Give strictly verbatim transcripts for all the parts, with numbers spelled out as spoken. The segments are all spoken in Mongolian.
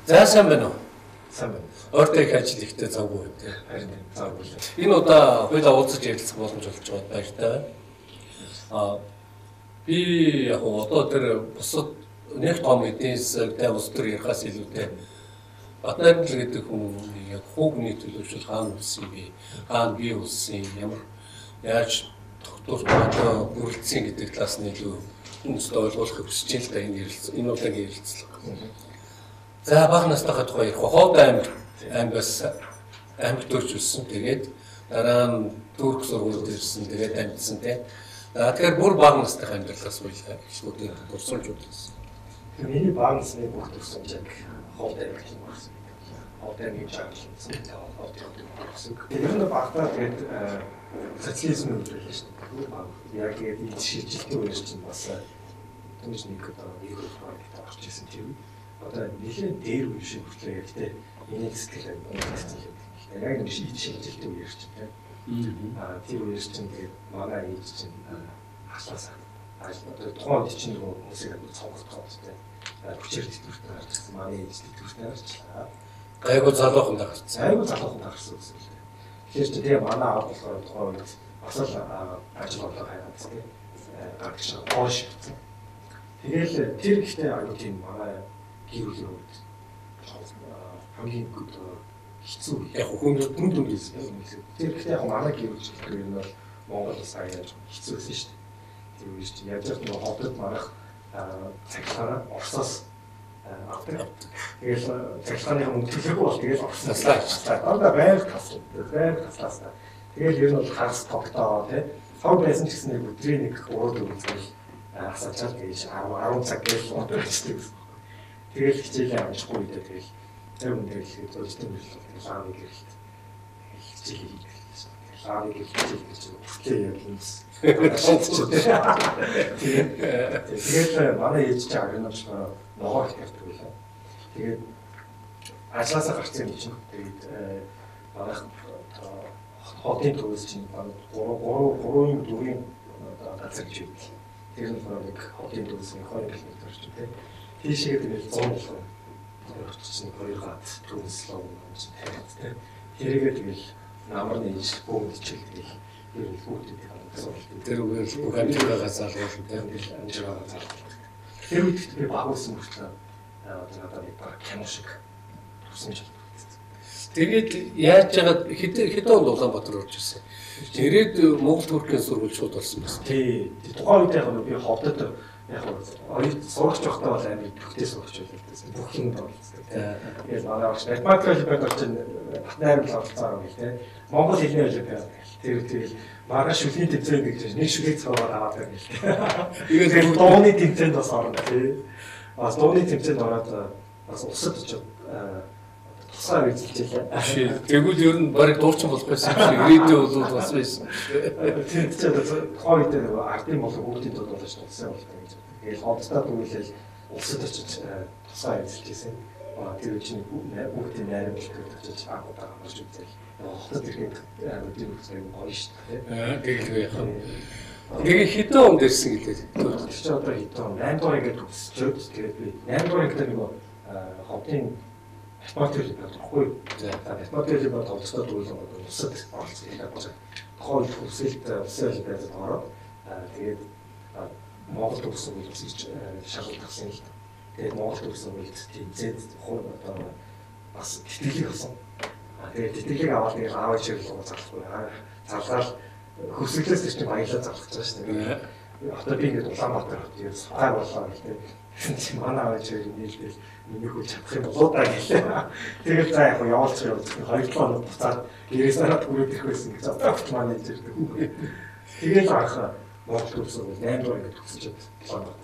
За сайн байна уу? Сайн байна. Ойртойг ажил ихтэй завгүй үү? Харин завгүй. Энэ удаа хоёулаа уулзаж ярилцах боломж олж байгаад баяртай байна. Аа би яг одоо тэр бусад нэг том эдийн засгийн улс төр ярихаас илүүтэй Батнайрал гэдэг хүн яг хүүгний төлөвшөл хаана үлсэн бэ? Хаана бий үлсэн? Ямар яаж тогтвортой бүрэлдэхүүн гэдэг талаас нь илүү үндэстэй ойлгуулахыг хүсэж байна л да энэ ярилцлага. Энэ удаагийн ярилцлага. За бага настайхаа тухай ярих. Ховд аймаг аймагаас аймаг төрж үлсэн. Тэгээд дараа нь Турк сургуульд ирсэн. Тэгээд амьдсан тийм. За тэгэхээр бүр бага настайхаа амьдралаас үйлээ. Шүүдээ дурсамж үзсэн. Миний бага насны бүх дурсамж яг ховд аймаг юм байна. Ховд аймаг жаглалсан. Ховд аймаг. Тэр нь багтаа тэгээд социализм үйлдвэрлэж шүү дээ. Яг тэгээд энэ шилжилтийн үеэр чинь бас түнш нэг одоо нэг projekт орж ирсэн тийм. Одоо нэлээд дээр үе шиг хүртлээ гэхдээ энийг сэтгэл хөдлөл яг нэг шилжилтийн үеэр чинь тийм. Аа тэр үеэр чинь тэгээд манай ээж чинь хаслаасаа одоо тухайн үед чинь нөгөө хүмүүсийг цогцолтгоо тийм. Хүчээр тэтгэвртэй гарч ирсэн манай ээж тэтгэвртэй гарчлаа. Гайгүй залуухан гарсан. Гайгүй залуухан гарсан гэсэн үг. Тэгэхээр чи тэгээ манай аав болохоор тухайн үед бас л ажил болоо хайгаад тийм. Гарч хоош ирсэн. Тэгээл тэр ихтэй аюу тийм манай гэр бүлийн үед хамгийн хэцүү яг хүн дүн дүн гэсэн. Тэр ихтэй яг манай гэр бүл гэдэг нь бол Монгол улс аяа хэцүүсэн шүү дээ. Тэр үед чи яаж ч нэг ховдод марах цаглаараа Оросоос авдаг. Тэгэл цаглааны мөнгө төлөөгүй бол тэгэл Оросоос авчихлаа. Одоо байр тасл, байр таслаасаа. Тэгэл ер нь бол хагас тогтоо тий. Хог байсан ч гэсэн нэг өдрийн нэг гурав дөрөв цаг асаачаад гэж арван цаг гэж бодчихдаг. Тэгэл хичээлээ амжихгүй үедээ тэгэл тэр хүн тэгэл зөвхөн мэдлэг лааны гэрэлт хичээл хийлээ. Лааны гэрэлт гэж хүртлээ яг юмс. Тэгээд манай ээж чинь агнамж ногоо их тавьдаг байлаа. Тэгээд ажлаасаа гарсан юм чинь тэгээд манай хотын төвөөс чинь гурав гурав дөрвийн газар гэж үү. Тэр нь нэг хотын төвөөс хоёр километр орчим тийм. Тийшээ тэгээд зон болох. Орчсон хоёр гад төвслөө гэж тавьдаг тийм. Тэрийгээ тэгэл намар нээж бүгд чиглэл ер нь бүгд тэр үгээр бүх амжилтаа залгуулсан тийм амжилтаа залгуулсан. Тэр үед би багуулсан мөртлөө одоо надад нэг баг кино шиг тусмж байна. Тэгээд яаж яагаад хэдэн онд Улаанбаатар орж ирсэн. Тэгээд Монгол Туркийн сургууль шууд болсон байсан. Тий. Тухайн үед яг би ховдод яг оюут сурагч байхдаа бол амар төвхтэй сурагч байлаа. Бүх юм болчихсон. Тэгээд манай багш математик олимпиад орж Батнайрал оролцоо юм тий. Монгол хэлний олимпиад тэр тэгэл маргааш шүлгийн тэмцээн гэж нэг шүлгийг цаваар аваад байна гэх тийм. Тэгээд дууны тэмцээнд бас орно тий. Бас дууны тэмцээнд ороод бас усад очоод тусаар үзэлжээ. Тэгвэл ер нь барыг дуучин болох байсан юм шиг ирээдүйн бол бас байсан. Тийм ч одоо хойд дээр ардын болон бүгдийн дууд болж тусаа болтой гэж. Тэгээд хонцтой дүүлэл усад очиж тусаа үзэлжсэн. Тэр үчиг бүгдийн найрамдалтай очиж агуудаа гарч үзэл. Хотод ирэхэд өдөр үзэх юм гоё шүү дээ. Тэгэлгүй яах вэ? Тэгээ хэдэн онд ирсэн гэлээ. Тэр чи одоо хэдэн он наймд дугаар ингээд төгсчөөд тэгээд би наймд дугаар гэдэг нэг ховдын математик болохгүй. За математик бол тоглолцоо дүүлэн усад оролцсон гэдэг байна. Тухайн төгсөлт усаал байгаад ороод тэгээд Монгол төгсөн үйл үзэж шалгалт авсан л. Тэгээд Монгол төгсөн үйл тэмцээд одоо бас тэтгэлэг авсан. Тэгээд тэтгэлэг аваад тэгээд аавч ирэл зарлахгүй. Зарлал хөсөглөөс чинь баялаа зарлах гэж байна шүү дээ. Одоо би ингээд Улаанбаатар хот тэгээд сухай болоо гэдэг. Чи манай аавч ирэл нийлдэл миний хөл чадах юм болоо даа гэлээ. Тэгээд за яг явуулж явуулж хоёр долоо хоног буцаад гэрээс хараад хүрээд ирэх байсан гэж бодож манай ирдэг. Тэгээд анх Монгол төгсөн үйл наймд дугаар ингээд төгсөж Улаанбаатар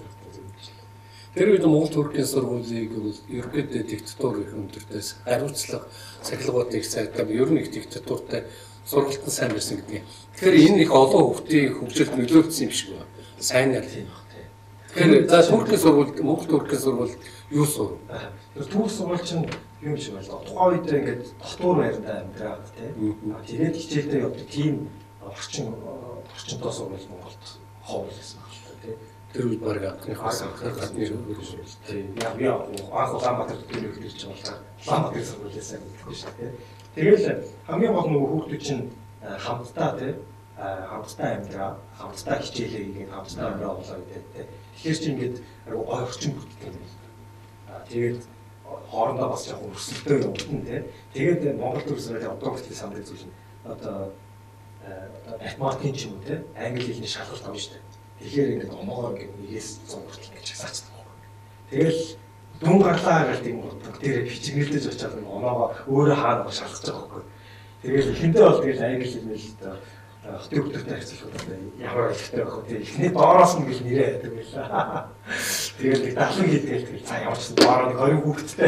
тэр үед Монгол Туркийн сургуулийг ерөнхийдөө диктатур их өндөртөөс хариуцлага цахилгаануудыг цагдаа ер нь их диктатуртай сургалтан сайн байсан гэдэг. Тэгэхээр энэ их олон хүүхдийн хөгжилд нөлөөлсөн юм шиг байна. Сайн нэр тийм баг тийм. Тэгэхээр за Туркийн сургууль Монгол Туркийн сургууль юу сур? Тэр Турк сургууль чинь юм шиг байна. Тухайн үед ингээд дотор байранда амьдраад тийм. Тэгээд хичээлдээ явдаг тийм орчин орчинтой сургууль Монголд ховор гэсэн байна тийм. Тэр үед баг анхныхаас гадны үргэлж. Тийм. Яг би анх Улаанбаатар төрөлд ирж байгаа. Улаанбаатарын сургуулиасаа мэддэг шүү дээ. Тэгэл хамгийн гол нь хүүхдүүд чинь хамтдаа тий хамтдаа амьдраа, хамтдаа хичээлээ хийгээд хамтдаа амьдраа болоо гэдэг тий. Тэгэхээр чи ингээд гой орчин бүрддэг юм. Аа тэгээд хоорондоо бас яг өрсөлдөөр явагдана тий. Тэгээд Монгол төрсөөр одоо хүртэл санддаг зүйл нь одоо математикийн ч юм уу тий англи хэлний шалгалт авна шүү дээ. Тэгэхээр ингээд омоогоор ингээд нэгээс зуун хүртэл ингэж хасаачдаг байхгүй. Тэгэл дүн гарлаа гэл тийм утга дээр бичигнэлдэж очиад оноогоо өөрөө хаана шалгаж байгаа байхгүй. Тэгэл эхэндээ бол тэгэл англи хэлний л хөтөө хөтөтэй харьцуулахад ямар ойлгохтой байх вэ? Эхний доороос нь гэл нэрээ байдаг байла. Тэгэл нэг далан хийдгээл тэгэл цаа ямар ч доороо нэг хоёр хүүхэдтэй.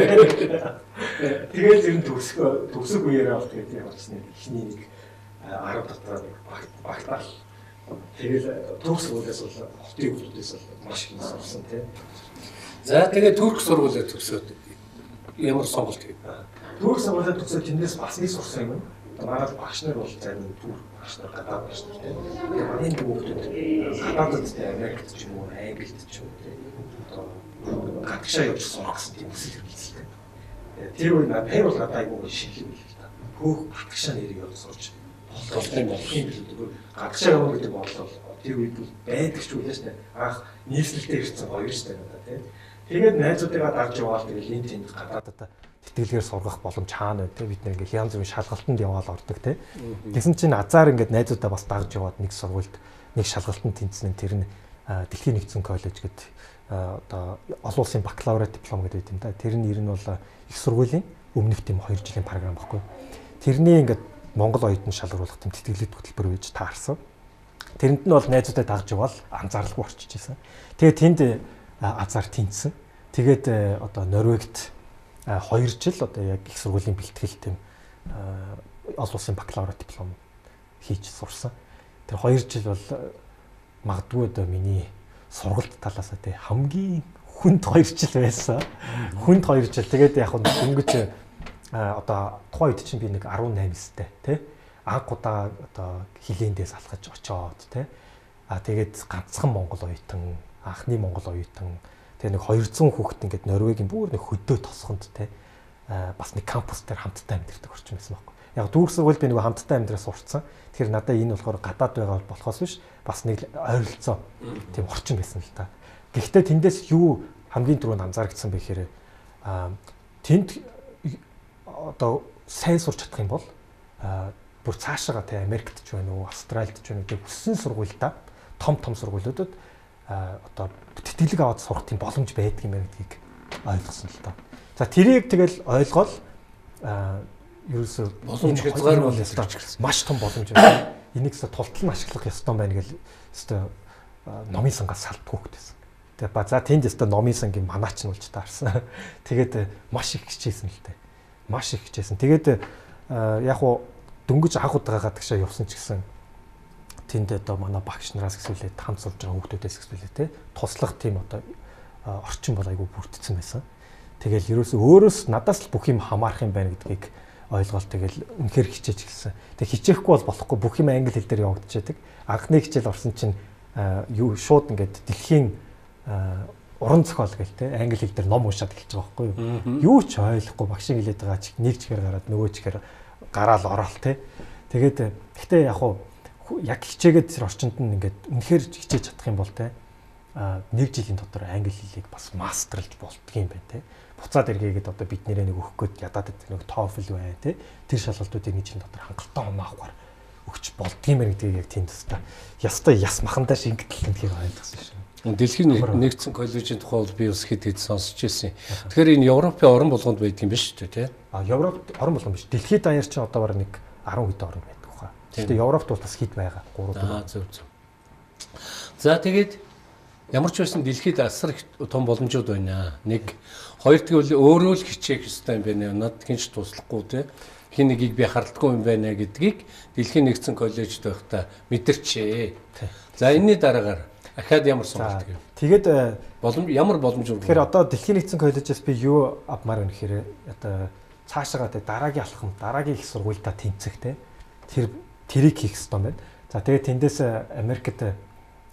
Тэгэл ер нь төгсгөө төгсөг үеэрээ бол тэгээд ямар ч нэг эхний нэг арга дотор нэг багтаал. Тэгэл төгс үүдээс бол хотын хүмүүсээс бол маш их сурсан тий. За тэгээд турк сургуулиар төгсөөд ямар сонголт хийв? Турк сургуулиар төгсөөд тэндээс бас нэг сурсан юм. Манай багш нар бол зарим турк багш нар гадаад багш нар тий. Тэгээд манай хүүхдүүд гадаадд тий Америкт ч юм уу, Англид ч юм уу тий. Одоо гадагшаа явж сурах гэсэн тийм хүсэл эрмэлзэлтэй. Тэр үе надад бол надад айгүй шинэ юм л та. Хөөх гадагшаа нэрийг явж сурч болох юм болох юм билүү. Гадагшаа явах гэдэг бодлоо тэр үед бол байдаг ч үлээс нэ анх нийслэлтэй ирсэн хоёр ч байна тий. Тэгээд найзуудыгаа дарж яваал тэгээд энэ тэнд гадаадад тэтгэлгээр сургах боломж хаана вэ тий бид нэг ингээ янз бүрийн шалгалтанд яваал ордог тий. Тэгсэн чинь азар ингээд найзуудаа бас дагж яваад нэг сургуульд нэг шалгалтанд тэнцсэн тэр нь Дэлхийн нэгдсэн коллеж гэдэг одоо олон улсын бакалавр диплом гэдэг юм да. Тэр нь ер нь бол их сургуулийн өмнөх тийм хоёр жилийн програм баггүй. Тэрний ингээд Монгол оюутан шалгаруулах тийм тэтгэлэг хөтөлбөр байж таарсан. Тэрэнд нь бол найзуудаа дагж яваал анзааралгүй орчиж байсан. Тэгээд тэнд азар тэнцсэн. Тэгээд одоо Норвегт хоёр жил одоо яг их сургуулийн бэлтгэл тийм олон улсын бакалавр диплом хийж сурсан. Тэр хоёр жил бол магадгүй одоо миний сургалт талаас нь хамгийн хүнд хоёр жил байсан. Хүнд хоёр жил. Тэгээд яг нь дөнгөж одоо тухайн үед чинь би нэг арван восемь настай тий. Анх удаа одоо хилээндээс алхаж очоод тий. А тэгээд ганцхан монгол оюутан, анхны монгол оюутан тэгээ нэг двухсот хүүхэд ингээд Норвегийн бүр нэг хөдөө тосгонд тий. Бас нэг кампус дээр хамтдаа амьдардаг орчин байсан байхгүй. Яг дүүрс сургуульд би нэг хамтдаа амьдраа сурцсан. Тэгэхээр надад энэ болохоор гадаад байгаа болохоос биш бас нэг ойролцоо тийм орчин байсан л та. Гэхдээ тэндээс юу хамгийн түрүүнд анзаарчихсан бэ гэхээр тэнд одоо сайн сурч чадах юм бол бүр цаашаага тий Америкт ч байна уу, Австралид ч байна уу тий хүссэн сургуультай том том сургуулиудад одоо тэтгэлэг аваад сурах тийм боломж байдаг юм байна гэдгийг ойлгосон л та. За тэрийг тэгэл ойлгоод ерөөсөө боломж хязгаар бол маш том боломж байна. Энийг зөв тултал нь ашиглах ёстой байна гэл өстой номын сангаас салдгүй хөтөсөн. Тэгээ ба за тэнд өстой номын сангийн манаач нь болж таарсан. Тэгээд маш их хичээсэн л дээ. Маш их хичээсэн. Тэгээд яг уу дөнгөж анх удаа гадагшаа явсан ч гэсэн тэнд одоо манай багш нараас гэсүүлээ хамт сурж байгаа хүүхдүүдээс гэсүүлээ те туслах тийм одоо орчин бол айгүй бүрдсэн байсан. Тэгэл ерөөсөө өөрөөс надаас л бүх юм хамаарах юм байна гэдгийг ойлгоол тэгэл үнэхээр хичээж эхэлсэн. Тэг хичээхгүй бол болохгүй бүх юм англи хэл дээр явагдчихэдэг. Анхны хичээл орсон чинь юу шууд ингээд дэлхийн уран зохиол гэл те англи хэл дээр ном уншаад эхэлж байгаа байхгүй юу. Юу ч ойлгохгүй багшийн хэлээд байгаа чи нэг чихээр гараад нөгөө чихээр гараал ороод те. Тэгээд гэхдээ яг хуу яг хичээгээд тэр орчинд нь ингээд үнэхээр хичээж чадах юм бол те нэг жилийн дотор англи хэлийг бас мастерлж болдго юм байна те. Буцаад эргээгээд одоо бид нэрээ нэг өгөх гээд ядаад нэг TOEFL бай те. Тэр шалгалтуудыг нэг жилийн дотор хангалттай оноохоор өгч болдго юм байна гэдгийг яг тэнд теста. Ястай яс махандаа шингэтэл гэдгийг ойлгосон шүү. Дэлхийн нэгдсэн коллежийн тухай бол би бас хэд хэд сонсч байсан. Тэгэхээр энэ Европын орн болгонд байдаг юм биш үү те? А Европ орн болгон биш. Дэлхийд даяар чи одоо баг нэг арван хэд орн байдаг хаа. Гэхдээ Европт бол бас хэд байгаа. гурав Аа зөв зөв. За тэгээд ямар ч байсан дэлхийд асар их том боломжууд байна. Нэг хоёр тэгвэл өөрөө л хичээх ёстой юм байна. Над хинч туслахгүй те. Хин нэгийг би хардлаггүй юм байна гэдгийг Дэлхийн нэгдсэн коллежид байхдаа мэдэрчээ. За энэний дараагаар ахаад ямар сонголт гэв. Тэгээд боломж ямар боломж үү? Тэгэхээр одоо Дэлхийн нэгдсэн коллежээс би юу авмаар вэ гэхээр одоо цаашаага те дараагийн алхам, дараагийн их сургуультай тэнцэх те. Тэр тэрийг хийх ёстой юм байна. За тэгээд тэндээс Америкт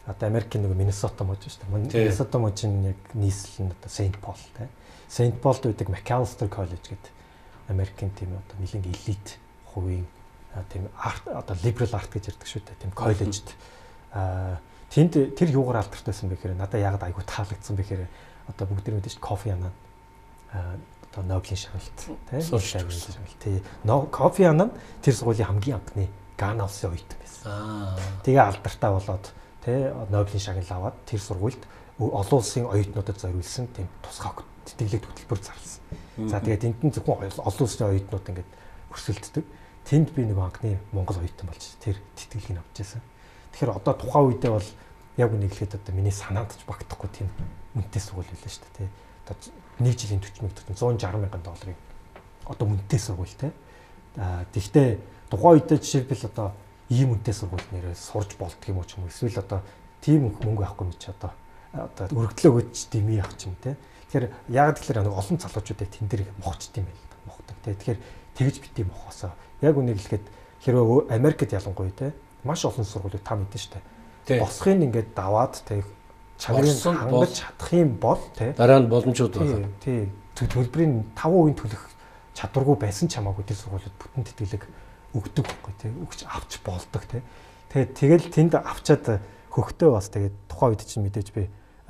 одоо Америкийн нэг Миннесота мужид шүү дээ. Миннесота мужийн яг нийслэл нь одоо Saint Paul те. Saint Paul-д үүдэг Macalester College гэдэг Америкийн тийм одоо нэлийн элит хувийн тийм арт одоо liberal art гэж ярьдаг шүү дээ. Тийм коллежд аа тэнд тэр юугаар алдартай байсан бэ гэхээр надад яг айгу таалагдсан бэ гэхээр одоо бүгд тэр мэдээж кофе янаа аа одоо Нобелийн шагналт тийм шагналт тий кофе янаа тэр сургуулийн хамгийн анхны Гана улсын оюутан байсан. Аа тэгээ алдартай болоод тий Нобелийн шагнал аваад тэр сургуульд олон улсын оюутнуудад зориулсан тийм тусгай тэтгэлэг хөтөлбөр зарласан. За тэгээд энд нь зөвхөн олон улсын оюутнууд ингээд өрсөлддөг. Тэнд би нэг анхны Монгол оюутан болж тэр тэтгэлгийг авч байсан. Тэгэхээр одоо тухайн үедээ бол яг үнийг хэлэхэд одоо миний санаанд ч багтахгүй тийм үнэтэй сургууль байлаа шүү дээ. Одоо нэг жилийн төрчмөг зуун жаргал мянган долларын одоо үнэтэй сургууль те. Аа тэгвэл тухайн үедээ жишээлбэл одоо ийм үнэтэй сургууль нэрээ сурж болдго юм уу ч юм уу эсвэл одоо тийм мөнгө авахгүй мэт ч одоо одоо өргөдлөө өгч дэмий авах юм те. Тэгэхээр яг тэгэхээр олон залуучуудыг тэн дээр мохчд юм байл мохдог те. Тэгэхээр тэгж битий мохосоо яг үнийг хэлэхэд хэрвээ Америкт ялангуяа те маш олон сургуулийг та мэдэн штэ. Босхын ингээд даваад те чанарыг хангаж чадах юм бол те дараа нь боломжууд байна. Тий. Төлбөрийн таван хувийн төлөх чадваргүй байсан ч хамаагүй тэр сургуулиуд бүтэн тэтгэлэг өгдөг байхгүй те. Өгч авч болдог те. Тэгээд тэгэл тэнд авчаад хөхтөө бас тэгээд тухайн үед чинь мэдээж би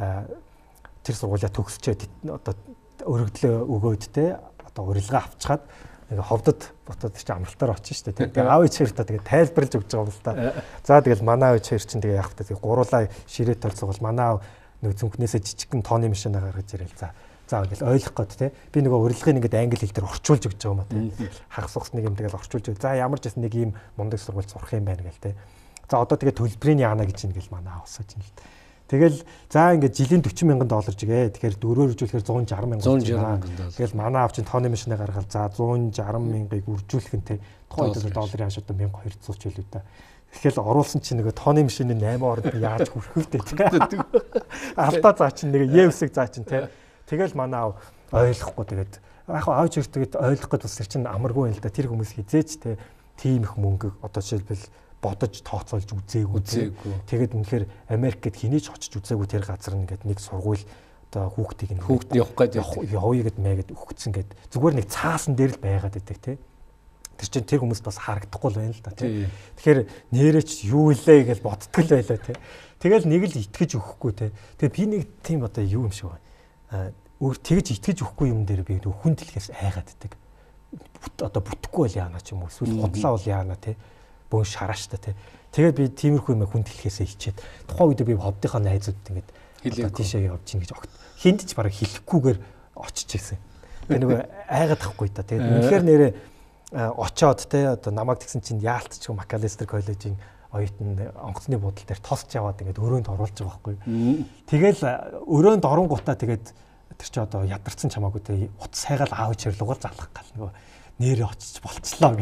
тэр сургуулиа төгсчээд одоо өргөдлөө өгөөд те одоо урилга авчгаад нэг ховдод ботод чи амралтаар очиж штэ тийм. Тэгээ аав ичээр та тэгээ тайлбарлаж өгч байгаа юм л та. За тэгэл манай аав ичээр чинь тэгээ явах та тэгээ гуруулаа ширээ толцоогол манай аав нэг зүнхнээсээ жижигхэн тооны машина гаргаж ирэл за. За ингээл ойлгох гээд те. Би нөгөө урилгыг ингээд англи хэл дээр орчуулж өгч байгаа юм а те. Хагас сугсныг юм тэгэл орчуулж өг. За ямар ч гэсэн нэг ийм мундаг сургууль сурах юм байна гэл те. За одоо тэгээ төлбөрийн яана гэж ингээл манай аав асууж ин л. Тэгэл за ингээд жилийн forty мянган доллар жигээ. Тэгэхээр дөрөөр үржүүлэхээр one sixty мянган доллар. Тэгэл манай аав чинь тооны машина гаргал за one sixty мянгаыг үржүүлэх нь те. Тухайн үед долларын хашаад twelve hundred ч байлгүй та. Тэгэхээр оруулсан чинь нөгөө тооны машины eight орнд яаж хүрэх вэ те. Алдаа заа чинь нэг е үсэг заа чинь те. Тэгэл манай аав ойлгохгүй тэгээд яг аав ч тэгээд ойлгох гээд бас чинь амаргүй юм л да. Тэр хүмүүс хизээч те. Тийм их мөнгө одоо жишээлбэл бодож тооцоолж үзээгүй. Тэгээд үнэхээр Америк гэд хэний ч очиж үзээгүй тэр газар нь ингээд нэг сургууль одоо хүүхдийг нь хүүхд явах гээд явъя гэд мэгэд өгцөн гэд зүгээр нэг цаасан дээр л байгаад байдаг те. Тэр чинь тэр хүмүүст бас харагдахгүй л байна л да те. Тэгэхээр нэрээч юу илээ гэж бодтгол байлаа те. Тэгэл нэг л итгэж өгөхгүй те. Тэгээд би нэг тийм одоо юу юм шиг байна. Өөр тэгж итгэж өгөхгүй юм дээр би хүн дэлхээс айгааддаг. Одоо бүтэхгүй бол яана ч юм уу эсвэл хотлаа бол яана те. Бөн шарааш та тий. Тэгээд би тиймэрхүү юм хүн дэлхээсээ хичээд тухайн үед би ховдынхаа найзуудад ингээд хэлээ тийшээ явж гин гэж огт хинд ч бараг хэлэхгүйгээр очиж ирсэн. Тэгээ нөгөө айгаад тахгүй та. Тэгээд үнэхээр нэрээ очоод те одоо намайг тэгсэн чинь яалтч Macalester коллежийн оюутан онгоцны буудлын дээр тосч яваад ингээд өрөөнд оруулж байгаа байхгүй. Тэгэл өрөөнд оронгуудаа тэгээд тэр чи одоо ядарсан ч хамаагүй те утас сайгаал аав ичээр лугал залах гал нөгөө нэрээ очиж болцлоо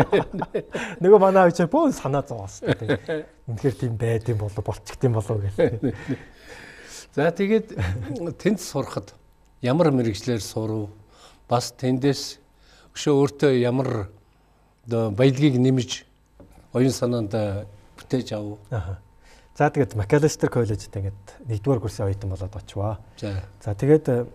гэх. Нөгөө манай аав чи бөө санаа зовоос те. Үнэхээр тийм байд юм болоо болчихд юм болоо гэх. За тэгээд тэнд сурахад ямар мэрэгчлэр сурав? Бас тэндээс өшөө өөртөө ямар баялагийг нэмж оюун санаанд бүтээж ав. Аа. За тэгээд Macalester коллежид ингээд нэгдүгээр курсын оюутан болоод очиваа. За. За тэгээд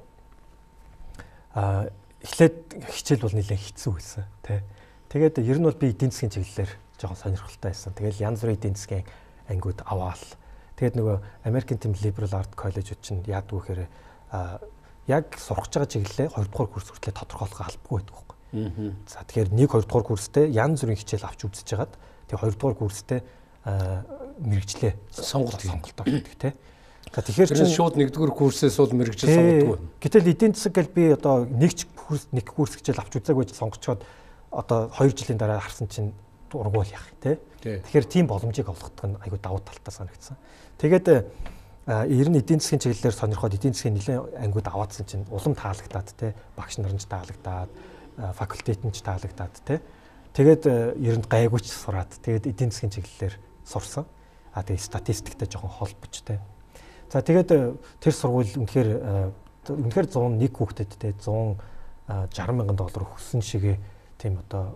аа эхлээд хичээл бол нэлээд хэцүү байсан тий. Тэгээд ер нь бол би эдийн засгийн чиглэлээр жоохон сонирхолтой байсан. Тэгээд янз бүрийн эдийн засгийн ангиуд аваал. Тэгээд нөгөө American Team Liberal Art College-ууд чинь яадаг вэ гэхээр яг сурах гэж байгаа чиглэлээ two дугаар курс хүртэл тодорхойлох албагүй байдаг байхгүй. Аа. За тэгэхээр one two дугаар курстэй янз бүрийн хичээл авч үзэж хагаад тэгээд two дугаар курстэй мэрэгчлээ сонголт сонголт авдаг тий. За тэгэхээр чинь шууд нэгдүгээр курсээс бол мэрэгжил сонгодог. Гэтэл эдийн засаг гэл би одоо нэгч курс нэг курс хичээл авч үзээгүй сонгочоод одоо two жилийн дараа харсан чинь ургуул яах тий. Тэгэхээр тийм боломжийг олгохдох нь айгүй давуу талтай санагдсан. Тэгээд ер нь эдийн засгийн чиглэлээр сонирхоод эдийн засгийн нэлээд ангиуд аваадсан чинь улам таалагдаад тий. Багш нар нь таалагдаад, факультет нь таалагдаад тий. Тэгээд ер нь гайгүйч сураад тэгээд эдийн засгийн чиглэлээр сурсан. А тэгээд статистиктэй жоохон холбооч тий. За тэгээд тэр сургууль үнэхээр үнэхээр one oh one хүүхдэд те one sixty мянган доллар өгсөн шигээ тийм одоо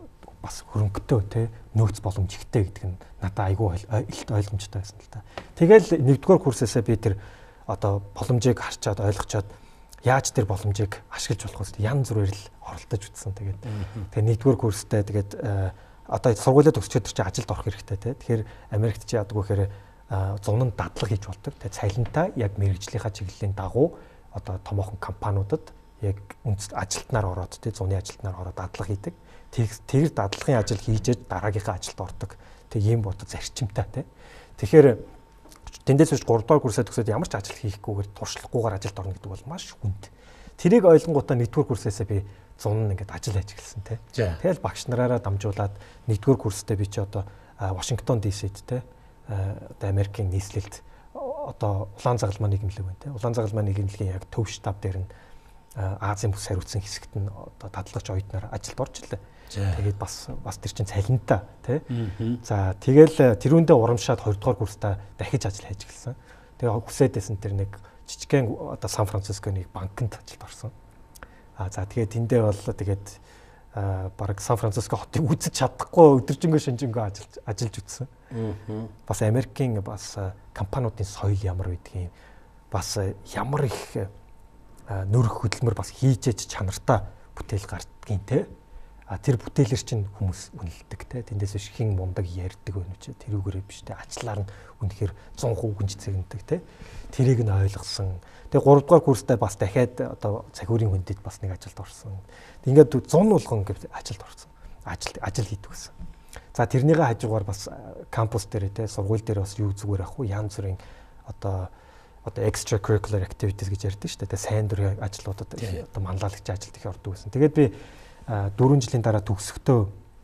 бас хөрөнгөтэй те нөөц боломж ихтэй гэдэг нь надад айгүй илт ойлгомжтой байсан л та. Тэгэл нэгдүгээр курсээсээ би тэр одоо боломжийг харчаад ойлгочоод яаж тэр боломжийг ашиглаж болох вэ? Янз бүрээр л оролдож үзсэн. Тэгээд тэгээ нэгдүгээр курстэй тэгээд одоо сургуулиуд төгсчөөд чи ажилд орох хэрэгтэй те. Тэгэхээр Америкт чи яадаг вэ гэхээр зун нь дадлага хийж болдог. Тэгээ цалинтай яг мэрэгжлийнхаа чиглэлийн дагуу одоо томоохон компаниудад яг үндэс ажилтнаар ороод те зуны ажилтнаар ороод дадлага хийдэг. Тэр дадлагын ажил хийжээд дараагийнхаа ажилд ордог. Тэг ийм бодод зарчимтай те. Тэгэхээр тэндээс биш гурав дахь курсээ төгсөөд ямар ч ажил хийхгүйгээр туршлагагүйгээр ажилд орно гэдэг бол маш хүнд. Тэрийг ойлгонгуудаа нэгдүгээр курсээсээ би зун нь ингээд ажил хийж эхэлсэн те. Тэгэл багш нараараа дамжуулаад нэгдүгээр курстэй би чи одоо Вашингтон ди-сид те одоо Америкийн нийслэлд одоо улаан загалмаа нийгэмлэг байна те. Улаан загалмаа нийгэмлэгийн яг төв штаб дээр нь Азийн бүс хариуцсан хэсэгт нь одоо дадлагч оюутнаар ажилд орж ирлээ. Тэгээд бас бас тэр чинь цалинтай тий. За тэгэл тэрүүндээ урамшаад хоёр дахь курстаа дахиж ажил хийж эхэлсэн. Тэгээ хүсээдсэн тэр нэг жижигхэн одоо Сан Францисконы банкнд ажилд орсон. А за тэгээ тэндээ бол тэгээд бараг Сан Франциско хотыг үзэж чадахгүй өдөржингөө шинжэнгөө ажиллаж ажиллаж үтсэн. Бас Америкийн бас компаниудын соёл ямар байдгийг бас ямар их нөрөх хөдөлмөр бас хийжээж чанартай бүтээл гардгийн те. А тэр бүтээлэр чинь хүмүүс үнэлдэг те. Тэндээс биш хин мундаг ярьдаг байна ч тэрүүгээрээ биш те. Ачлаар нь үнэхээр цон хүүгэнж цэгнэдэг те. Тэрийг нь ойлгосон. Тэгээ гурав дахь курстай бас дахиад одоо цахиурийн хүндэд бас нэг ажилд орсон. Ингээд зун болгон ингээд ажилд орсон. Ажил ажил хийдэг гэсэн. За тэрнийгээ хажуугаар бас кампус дээр те сургууль дээр бас юу зүгээр ах уу янз бүрийн одоо одоо extracurricular activities гэж ярьдаг шүү дээ. Сайн дурын ажлуудад одоо манлайлагч ажилд их ордог гэсэн. Тэгээд би дөрвөн жилийн дараа төгсөхдөө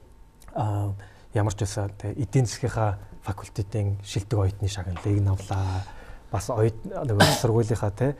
ямар ч байсан эдийн засгийнхаа факультетийн шилдэг оюутны шагналыг навлаа. Бас оюутны сургуулийнхаа те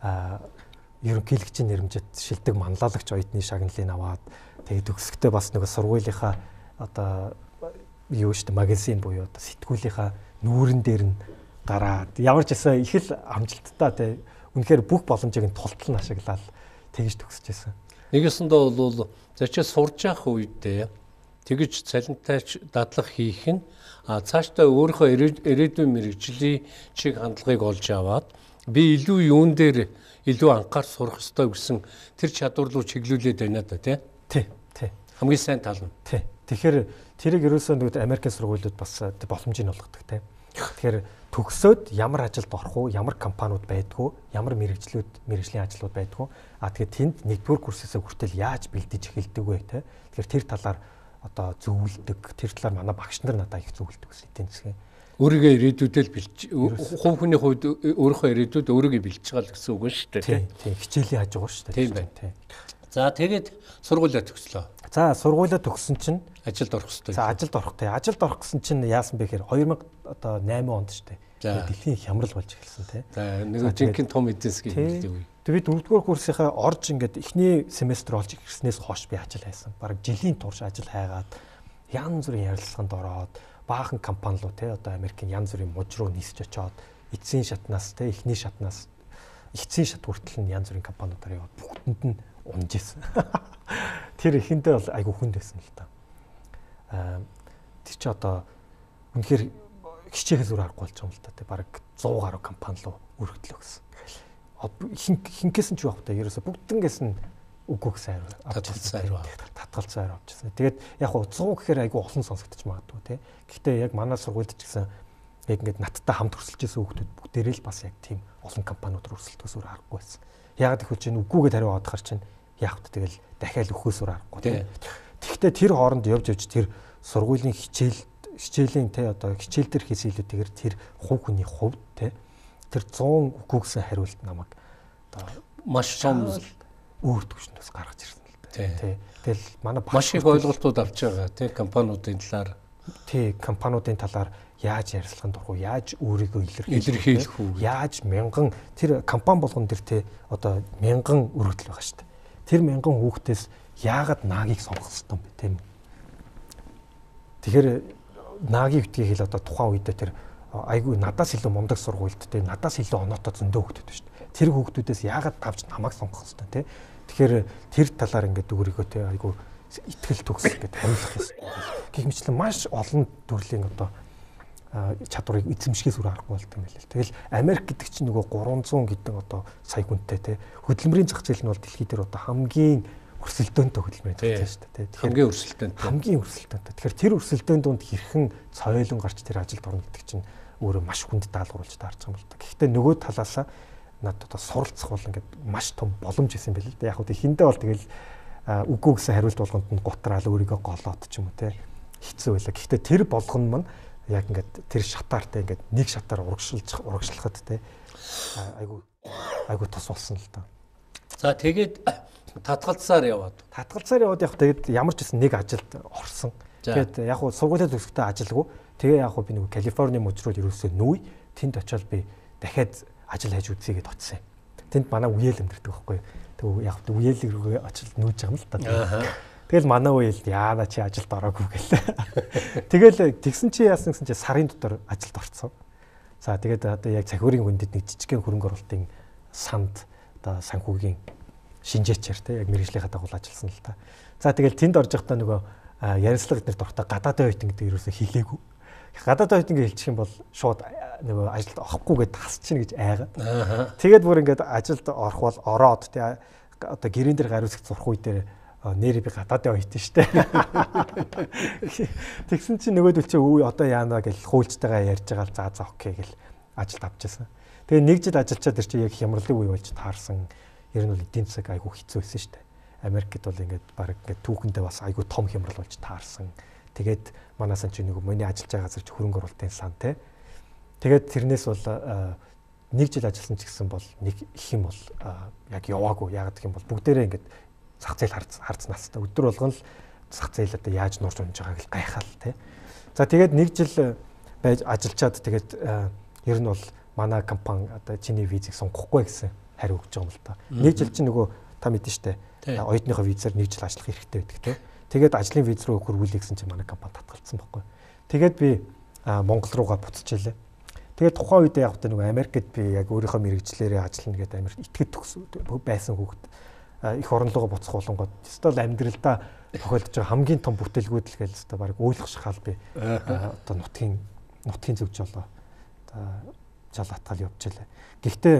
ерөнхийлөгчийн нэрмжит шилдэг манлайлагч оюутны шагналыг аваад тэгээд төгсөхдөө бас нэг сургуулийнхаа одоо юу шүү дээ магазин буюу одоо сэтгүүлийнхаа нүүрэн дээр нь гараад ямар ч байсан их л амжилттай те үнэхээр бүх боломжийг нь тултал нь ашиглаад тэгж төгсөж байсан. Нэгэсэндээ бол зочид сурж явах үедээ тэгж цалинтай дадлага хийх нь а цаашдаа өөрийнхөө ирээдүйн мэрэгжлийн чиг хандлагыг олж аваад би илүү юун дээр илүү анхаар сурах ёстой гэсэн тэр чадвар руу чиглүүлээд байна да тий. Тий, тий. Хамгийн сайн тал нь. Тий. Тэгэхээр тэрийг ерөөсөө нэг Америкийн сургуулиуд бас боломжийг олгодог тий. Тэгэхээр төгсөөд ямар ажилд орох уу, ямар компаниуд байдгүй, ямар мэрэгжлүүд, мэрэгжлийн ажлууд байдгүй. А тэгэхээр тэнд нэгдүгээр курсээсээ хүртэл яаж бэлдэж эхэлдэг вэ те. Тэгэхээр тэр талаар одоо зөвлөдөг, тэр талаар манай багш нар надад их зөвлөдөг гэсэн эдийн засгийн. Өөрийгөө ирээдүйдээ л бэлж, хувь хүний хувьд өөрийнхөө ирээдүйд өөрийгөө бэлж байгаа л гэсэн үг шүү дээ те. Тийм, хичээлийн хажуугаар шүү дээ. Тийм байна. За тэгээд сургуулиа төгслөө. За сургуулиа төгссөн чинь ажилд орох хэрэгтэй. За ажилд орох те. Ажилд орох гэсэн чинь яасан бэ гэхээр хоёр мянга одоо найман онд шүү дээ. Дэлхийн хямрал болж эхэлсэн те. За нэг жинхэнэ том эдийн засгийн хэмжээ үе. Тэгээд дөрөвдүгээр курсынхаа орж ингээд эхний семестр болж ирснээс хойш би ажил хайсан. Бараг жилийн турш ажил хайгаад янз бүрийн ярилцлаганд ороод баахан компанилуу те одоо Америкийн янз бүрийн муж руу нисэж очоод эцсийн шатнаас те эхний шатнаас эцсийн шат хүртэл нь янз бүрийн компаниудаар яваад бүгдэнд нь унж исэн. Тэр ихэндээ бол айгүй хүнд байсан л та. Аа тэр чи одоо үнэхээр хичээхээс өөр аргагүй болж байгаа юм л та. Тэ бараг сто гаруй компани руу өргөдлөө гэсэн. Хин хинкээс нь ч юу авах та ерөөсө бүгднгээс нь үгүй гэсэн хариу татгалцсан хариу татгалцсан хариу авчихсан. Тэгээд яг хуу сто гэхээр айгүй олон сонсогдож магадгүй те. Гэхдээ яг манай сургуульд ч гэсэн яг ингээд надтай хамт өрсөлж исэн хүмүүс бүгдээрээ л бас яг тийм олон компаниуд руу өрсөлдөхөөс өөр аргагүй байсан. Яг гэвэл чинь үгүйгээд хариу аваад хар чинь яг хөө тэгэл дахиад өгөхөөс өөр аргагүй те. Тэгэхдээ тэр хооронд явж явж тэр сургуулийн хичээл хичээлийн те одоо хичээл дээр хийсэн илүүтэйгээр тэр хувь хүний хувьд те тэр сто үгүй гэсэн хариулт намайг одоо маш том өөр төвшнөөс гаргаж ирсэн л дээ. Тий. Тэгэл манай маш их ойлголтууд авч байгаа тий компаниудын талаар тий компаниудын талаар яаж ярилцлаганд орох уу, яаж өөрийгөө илэрхийлэх үү, яаж мянган тэр компани болгон тэр тий одоо мянган өргөдөл байгаа шүү дээ. Тэр мянган хүүхдээс яагаад наагийг сонгох хэрэгтэй юм бэ тийм. Тэгэхээр наагийн битгий хэл одоо тухайн үедээ тэр айгүй надаас илүү мундаг сургуульд тий надаас илүү оноотой зөндөө хүүхдүүд шүү дээ. Тэр хүүхдүүдээс яагаад тавж намайг сонгох хэрэгтэй тий. Тэгэхээр тэр талаар ингээд өөрийгөө тий айгүй итгэл төгс гэдэг хариулах ёстой. Гэх мэтлэн маш олон төрлийн одоо чадварыг эзэмшихээс үр аргагүй болт юм байна. Тэгэл Америк гэдэг чинь нөгөө гурван зуун гэдэг одоо сая хүнтэй те хөдөлмөрийн зах зээл нь бол дэлхийд дээр одоо хамгийн өрсөлдөөнтэй хөдөлмөрийн зах зээл шүү дээ. Тэгэхээр хамгийн өрсөлдөөнтэй. Хамгийн өрсөлдөөнтэй. Тэгэхээр тэр өрсөлдөөн донд хэрхэн соёлон гарч тэр ажилд орно гэдэг чинь өөрөө маш хүнд даалгавруулж таарч байгаа юм л да. Гэхдээ нөгөө талаасаа надад одоо суралцах бол ингээд маш том боломж исэн байл л да. Яг хөө хиндэ бол тэгэл үгүй гэсэн хариулт болгонд нь гутраал өөрийгөө голоод ч юм уу те хэцүү байлаа. Гэхдээ тэр болгон маань яг ингээд тэр шатаартай ингээд нэг шатаар урагшилж урагшлахад те айгу айгу тус болсон л да. За тэгээд татгалцаар яваад. Татгалцаар яваад яг тэгээд ямар ч гэсэн нэг ажилд орсон. Тэгээд яг хуу сургуулийн төгсгөтэй ажилгүй. Тэгээ яг хуу би нэг Калифорни мужрууд ерөөсөө нүүй тэнд очиод би дахиад ажил хайж үзье гэдээ очсон юм. Тэнд манай үеэл амьдэрдэг байхгүй. Тэг яг хуу үеэлэг рүү очиж нүүж байгаа юм л да. Тэгэл манай үеэл яана чи ажилд ороогүй гэлээ. Тэгэл тэгсэн чи яасан гэсэн чи сарын дотор ажилд орсон. За тэгээд одоо яг цахиурын хүндэд нэг жижигхэн хөрөнгө оруулалтын санд одоо санхүүгийн шинжээчээр те яг мэрэгжлийнхаа дагуу ажилласан л та. За тэгэл тэнд орж явахдаа нөгөө ярилцлага эднэр дуртай гадаадын оюутан гэдэг ерөөсө хэлээгүй. Гадаадын оюутан гэж хэлчих юм бол шууд нөгөө ажилд орохгүй гэд хасчихна гэж айгаад. Тэгээд бүр ингээд ажилд орох бол ороод те одоо гэрэн дээр гариусах зурх үе дээр нэр би гадаадын оюутан штэ. Тэгсэн чинь нөгөөдөл чи өө одоо яана гэж хуульчтайгаа ярьж байгаа л за за окей гэл ажилд авчихсан. Тэгээ нэг жил ажиллачаад тэр чи яг хямралын үе болж таарсан. Ер нь бол эдийн засаг айгүй хэцүү байсан шүү дээ. Америкт бол ингээд баг ингээд түүхэндээ бас айгүй том хямрал болж таарсан. Тэгээд манаас ч нэг миний ажиллаж байгаа газар чи хөрөнгө оруулалтын сан те. Тэгээд тэрнээс бол нэг жил ажилласан ч гэсэн бол нэг их юм бол яг яваагүй. Яагаад гэх юм бол бүгдээрээ ингээд зах зээл харцнаас та өдөр болгон л зах зээл одоо яаж нуурч унж байгааг л гайхаал те. За тэгээд нэг жил байж ажиллачаад тэгээд ер нь бол манай компани одоо чиний визийг сонгохгүй гэсэн хариу өгч байгаа юм л та. Нэг жил чинь нөгөө та мэдэн штэ. Оюутныхоо визээр нэг жил ажиллах хэрэгтэй байдаг те. Тэгээд ажлын виз рүү хөрвүүлээ гэсэн чинь манай компани татгалцсан байхгүй. Тэгээд би Монгол руугаа буцчихлээ. Тэгээд тухайн үед яг нөгөө Америкт би яг өөрийнхөө мэрэгчлэрээ ажиллана гэдэг Америкт итгэж байсан хүүхэд их орон руугаа буцах болонгод өстөл амьдралдаа тохиолдож байгаа хамгийн том бүтээлгүүд л гээл өстө баг ойлгох шахал би одоо нутгийн нутгийн зөв жолоо одоо жал атгал явчихлаа. Гэхдээ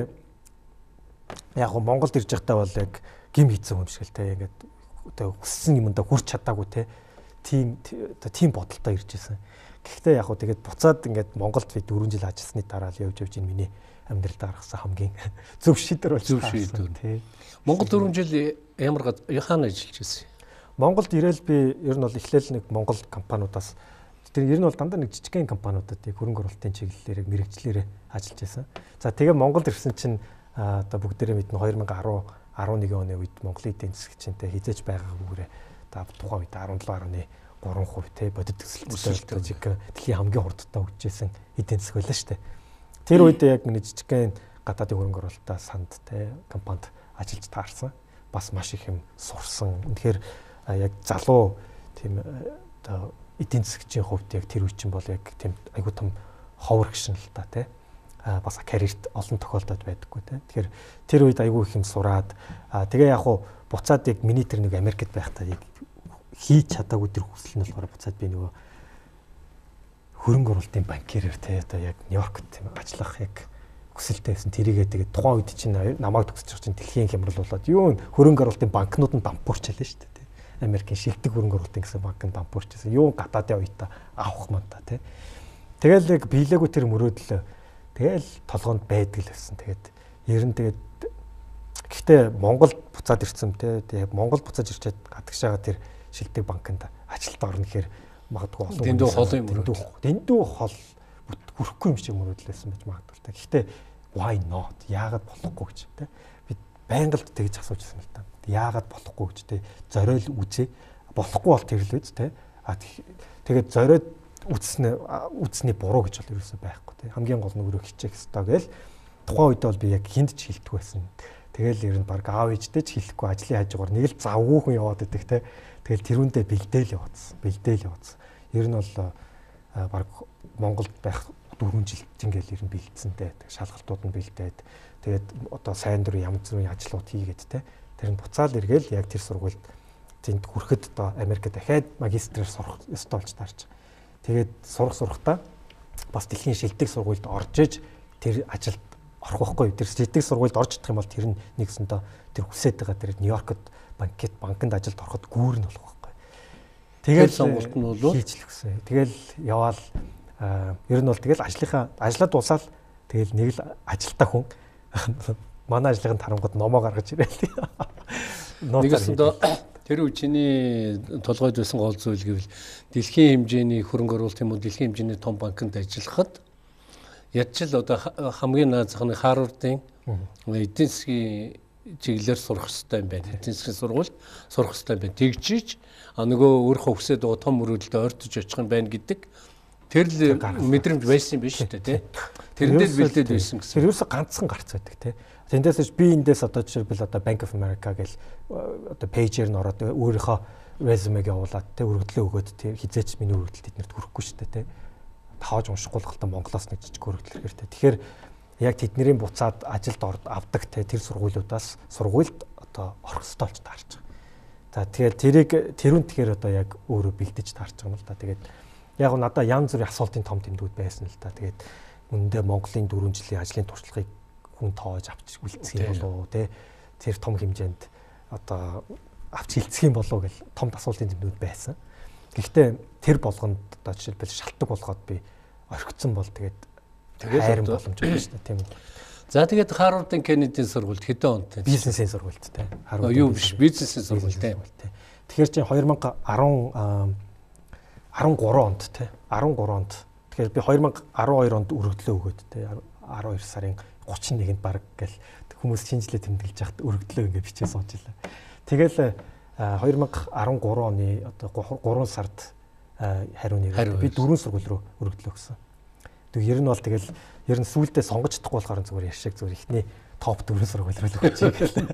яг нь Монголд ирж байхдаа бол яг гим хийцэн юм шиг л те ингээд одоо хүссэн юмдаа хүрч чадаагүй те тийм одоо тийм бодолтой ирж байсан. Гэхдээ яг нь тэгээд буцаад ингээд Монголд би дөрвөн жил ажилласны дараа л явж явж ин миний амьдралд гаргасан хамгийн зөв шийдвэр болж зөв шийдвэр тий. Монгол дөрвөн жил ямар яхаана ажиллаж байсан. Монголд ирээл би ер нь бол эхлээл нэг Монгол компаниудаас тэр ер нь бол дандаа нэг жижигхэн компаниудад яг хөрөнгө оруулалтын чиглэлээр мэрэгчлэрээ ажиллаж байсан. За тэгээ Монголд ирсэн чинь одоо бүгдээрээ мэднэ хоёр мянган арван арван нэгэн оны үед Монголын эдийн засаг чинтэй хизээж байгаагүйгээр та тухайн үед арван долоо гаруй гурван хувь те бодит төсөлтөд жижиг дэлхийн хамгийн хурдтай хөгжижсэн эдийн засаг байлаа шүү дээ. Тэр үед яг нэг жижигхэн гадаадын хөрөнгө оруулалтаа санд те компанид ажиллаж таарсан. Бас маш их юм сурсан. Үнэхээр яг залуу тийм одоо эдийн засгийн хувьд яг тэр үе чинь бол яг тийм айгүй том ховор гişн л та те бас карьерт олон тохиолдолд байдаггүй те. Тэгэхээр тэр үед айгүй их юм сураад тэгээ яг хуу буцаад яг миний тэр нэг Америкт байхдаа яг хийж чадаагүй тэр хүсэл нь болохоор буцаад би нөгөө хөрөнгө оруулалтын банкирээр те одоо яг Нью-Йоркт тийм ажиллах яг хүсэлтэй байсан. Тэрийгээ тэгээд тухайн үед чинь намайг төгсөж чинь дэлхийн хямрал болоод юу хөрөнгө оруулалтын банкнууд нь дампуурчлаа шүү дээ те. Америкийн шилдэг хөрөнгө оруулалтын гэсэн банк нь дампуурчсан. Юу гадаадын оюутаа авах манда те. Тэгэл яг биелээгүй тэр мөрөөдөл тэгэл толгоонд байдаг л байсан. Тэгээд ер нь тэгээд гэхдээ Монголд буцаад ирсэн те. Тэгээд Монголд буцаад ирчээд гадагшаага тэр шилдэг банкнд ажилд орно гэхээр магадгүй олон дэндүү холын мөрөөдөл. Дэндүү хол хүрэхгүй юм шиг мөрөөдлөөсөн байж магадгүй та. Гэхдээ why not? Яагаад болохгүй гэж те. Би байнга л тэгж асууж байсан л та. Яагаад болохгүй гэж те. Зориул үзье. Болохгүй бол тэр л үз те. А тэгээд зориод үзснэ үзсний буруу гэж бол ерөөсөй байхгүй те. Хамгийн гол нь өөрөө хичээх ёстой гээл. Тухайн үед бол би яг хинд ч хэлдэг байсан. Тэгэл ер нь баг аав ээжтэй ч хэлэхгүй ажлын хажуугаар нэг л завгүйхэн яваад идэх те. Тэгэл тэрүүндээ бэлдээл яваадсан. Бэлдээл яваадсан. Ер нь бол баг Монголд байх дөрвөн жил ингээл ер нь бэлдсэнтэй. Шалгалтууд нь бэлдээд тэгээд одоо сайн дурын янз бүрийн ажлууд хийгээд те. Тэр нь буцаал эргээл яг тэр сургуульд тэнд хүрэхэд одоо Америкт дахиад магистрээр сурах ёстой болж таарч. Тэгээд сурах сурахтаа бас дэлхийн шилдэг сургуульд орж иж тэр ажилд орох байхгүй. Тэр шилдэг сургуульд орж идэх юм бол тэр нь нэгсэндээ тэр хүсэж байгаа тэр Нью-Йоркод банкет банкнд ажилд ороход гүүр нь болох байхгүй. Тэгээд сонголт нь бол хийж л өгсөн. Тэгэл яваал ер нь бол тэгэл ажлынхаа ажлаа дуусаад тэгэл нэг л ажилтаа хүн манай ажлын тарангууд номоо гаргаж ирээл. Нэгэсэндээ тэр үчиний толгойд байсан гол зүйл гэвэл дэлхийн хэмжээний хөрөнгө оруулалт юм уу дэлхийн хэмжээний том банкнд ажиллахад ядч л одоо хамгийн наад захны Харвардын эдийн засгийн чиглэлээр сурах хэрэгтэй юм байна. Эдийн засгийн сургуульд сурах хэрэгтэй юм байна. Тэгжиж а нөгөө өөрийнхөө хүсэж байгаа том мөрөөдөлд ойртож очих юм байна гэдэг тэр л мэдрэмж байсан юм биш үү те. Тэрнээс бэлдээд байсан гэсэн. Тэр юусо ганцхан гарц байдаг те. Тэндээс би эндээс одоо жишээлбэл одоо Bank of America гэл одоо пэйжээр н ороод өөрийнхөө резюмег явуулаад те өргөдлөө өгөөд те хизээч миний өргөдөлт эднэрт хүрэхгүй шүү дээ те. Тааж уншихгүй л галтан Монголоос нэг жижиг өргөдөл ирэхтэй. Тэгэхээр яг тэднэрийн буцаад ажилд орд авдаг те тэр сургуулиудаас сургуульд одоо орох ёстой болж таарч байгаа. За тэгээд тэрийг тэрүүн тэгэхээр одоо яг өөрөө бэлдэж таарч байгаа юм л да. Тэгээд яг надаа янз бүрийн асуултын том тэмдгүүд байсан л да. Тэгээд үндэ Монголын дөрвөн жилийн ажлын туршлагыг хүн тоож авч үлдсэх юм болов уу те тэр том хэмжээнд одоо авч хилцэх юм болов уу гэл том асуултын тэмдгүүд байсан. Гэхдээ тэр болгонд одоо жишээлбэл шалтгаан болгоод би орхигдсон бол тэгээд хайрын боломж байна шүү дээ тийм үү. За тэгээд Харвардын Кеннедийн сургуульд хэдэн онд те бизнесийн сургуульд те Харвард юу биш бизнесийн сургууль те. Тэгэхээр чинь две тысячи десять арван гурван онд те арван гурван онд тэгэхээр би две тысячи twelve онд өргөдлөө өгөөд те twelve сарын thirty-first нэгэнд баг гэл хүмүүс шинжилгээ тэмдэглэж яхад өргөдлөө ингэ бичээ сууж илаа. Тэгэл две тысячи thirteen оны одоо three сард хариу нэр би дөрвөн сургууль руу өргөдлөө өгсөн. Тэг ер нь бол тэгэл ер нь сүүлдээ сонгож чадахгүй болохоор зүгээр яшиг зүгээр ихний топ дөрвөн сургууль руу л өгч ийл.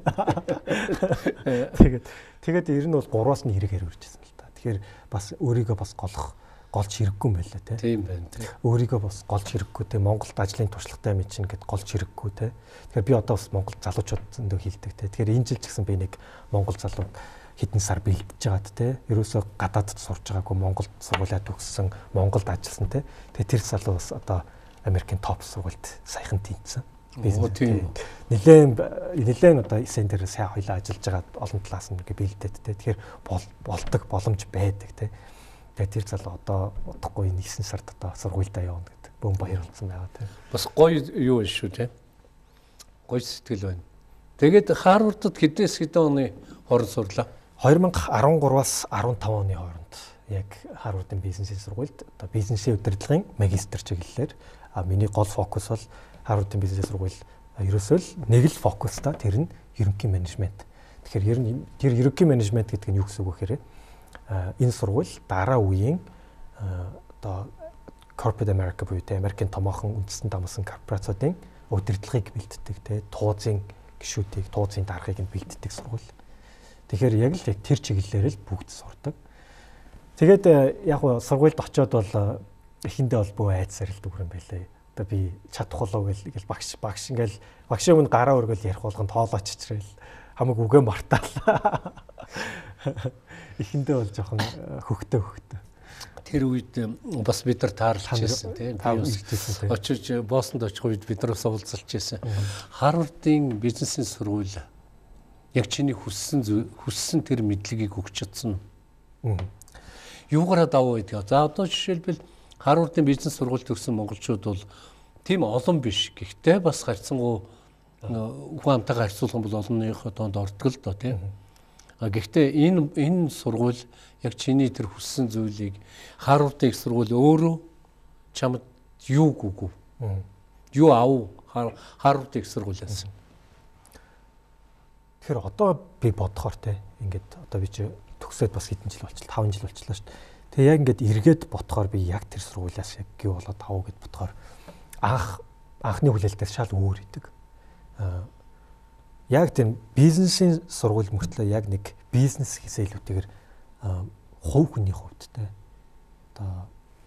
Тэгээд тэгээд ер нь бол гураас нь хэрэг хэрэг үржсэн л та. Тэгэхээр бас өөрийгөө бас голох голч хэрэггүй юм байлаа те. Тийм байна те. Өөрийгөө бас голч хэрэггүй те. Монголд ажлын туршлагатай юм чинь гэд голч хэрэггүй те. Тэгэхээр би одоо бас Монгол залуучууд зөндөө хилдэг те. Тэгэхээр энэ жил ч гэсэн би нэг Монгол залуу хэдэн сар бэлдэж байгаад те. Ерөөсөө гадаадд сурж байгаагүй Монголд сургуулиа төгссөн, Монголд ажилласан те. Тэгээ тэр залуу бас одоо Америкийн топ сургуульд саяхан тэнцсэн. Тийм. Нилээн нилээн одоо эсэн дээр сайн хоёлаа ажиллаж байгаа олон талаас нь бэлдээд те. Тэгэхээр болдог боломж байдаг те. Тэгээд тэр залуу одоо удахгүй нэгэн сард одоо сургуультай явна гэдэг. Бөөн баяр болсон байгаа тийм. Бас гоё юу биш шүү тийм. Гоё сэтгэл байна. Тэгээд Харвардд хэднээс хэдэн оны хооронд сурлаа? две тысячи thirteen-аас fifteen оны хооронд яг Харвардын бизнесийн сургуульд одоо бизнесийн удирдлагын магистр чиглэлээр а миний гол фокус бол Харвардын бизнесийн сургууль ерөөсөө л нэг л фокустай тэр нь ерөнхий менежмент. Тэгэхээр ер нь тэр ерөнхий менежмент гэдэг нь юу гэсэн үг вэ гэхээр энэ сургууль дараа үеийн одоо corporate America буюу тэ Америкийн томоохон үндэстэн дамсан корпорациудын удирдлагыг бэлддэг тэ туузын гишүүдийг туузын даргыг нь бэлддэг сургууль. Тэгэхээр яг л яг тэр чиглэлээр л бүгд сурдаг. Тэгээд яг нь сургуульд очиод бол эхэндээ бол бөө айцсаар л дүгрэн байлаа. Одоо би чадах болов гэл багш багш ингээл багшийн өмнө гараа өргөл ярих болгон тоолооч чичрээл хамаг үгээ мартаалаа. Эхэндээ бол жоохон хөхтөө хөхтөө. Тэр үед бас бид нар таарлаж байсан тийм. Очиж Бостонд очих үед бид нар бас уулзалж байсан. Харвардын бизнесийн сургууль яг чиний хүссэн хүссэн тэр мэдлэгийг өгч чадсан. Юугаараа давуу гэдэг. За одоо жишээлбэл Харвардын бизнес сургууль төгссөн монголчууд бол тийм олон биш. Гэхдээ бас харьцангуй хүн амтайгаа харьцуулах бол олонныхоо доонд ордог л доо тийм. Гэхдээ энэ энэ сургууль яг чиний тэр хүссэн зүйлийг Харвардын их сургууль өөрөө чамд юу гүгүү. Юу аав Харвардын их сургуулиас. Тэгэхээр одоо би бодохоор те ингээд одоо би чи төгсөөд бас хэдэн жил болчихлоо five жил болчихлоо шүү дээ. Тэгээ яг ингээд эргээд бодохоор би яг тэр сургуулиас яг гів болоод тавуу гэд бодохоор анх анхны хүлээлтээс шал өөр идэг. Аа яг тийм бизнесийн сургууль мөртлөө яг нэг бизнес хийсээ илүүтэйгээр хувь хүний хувьд те одоо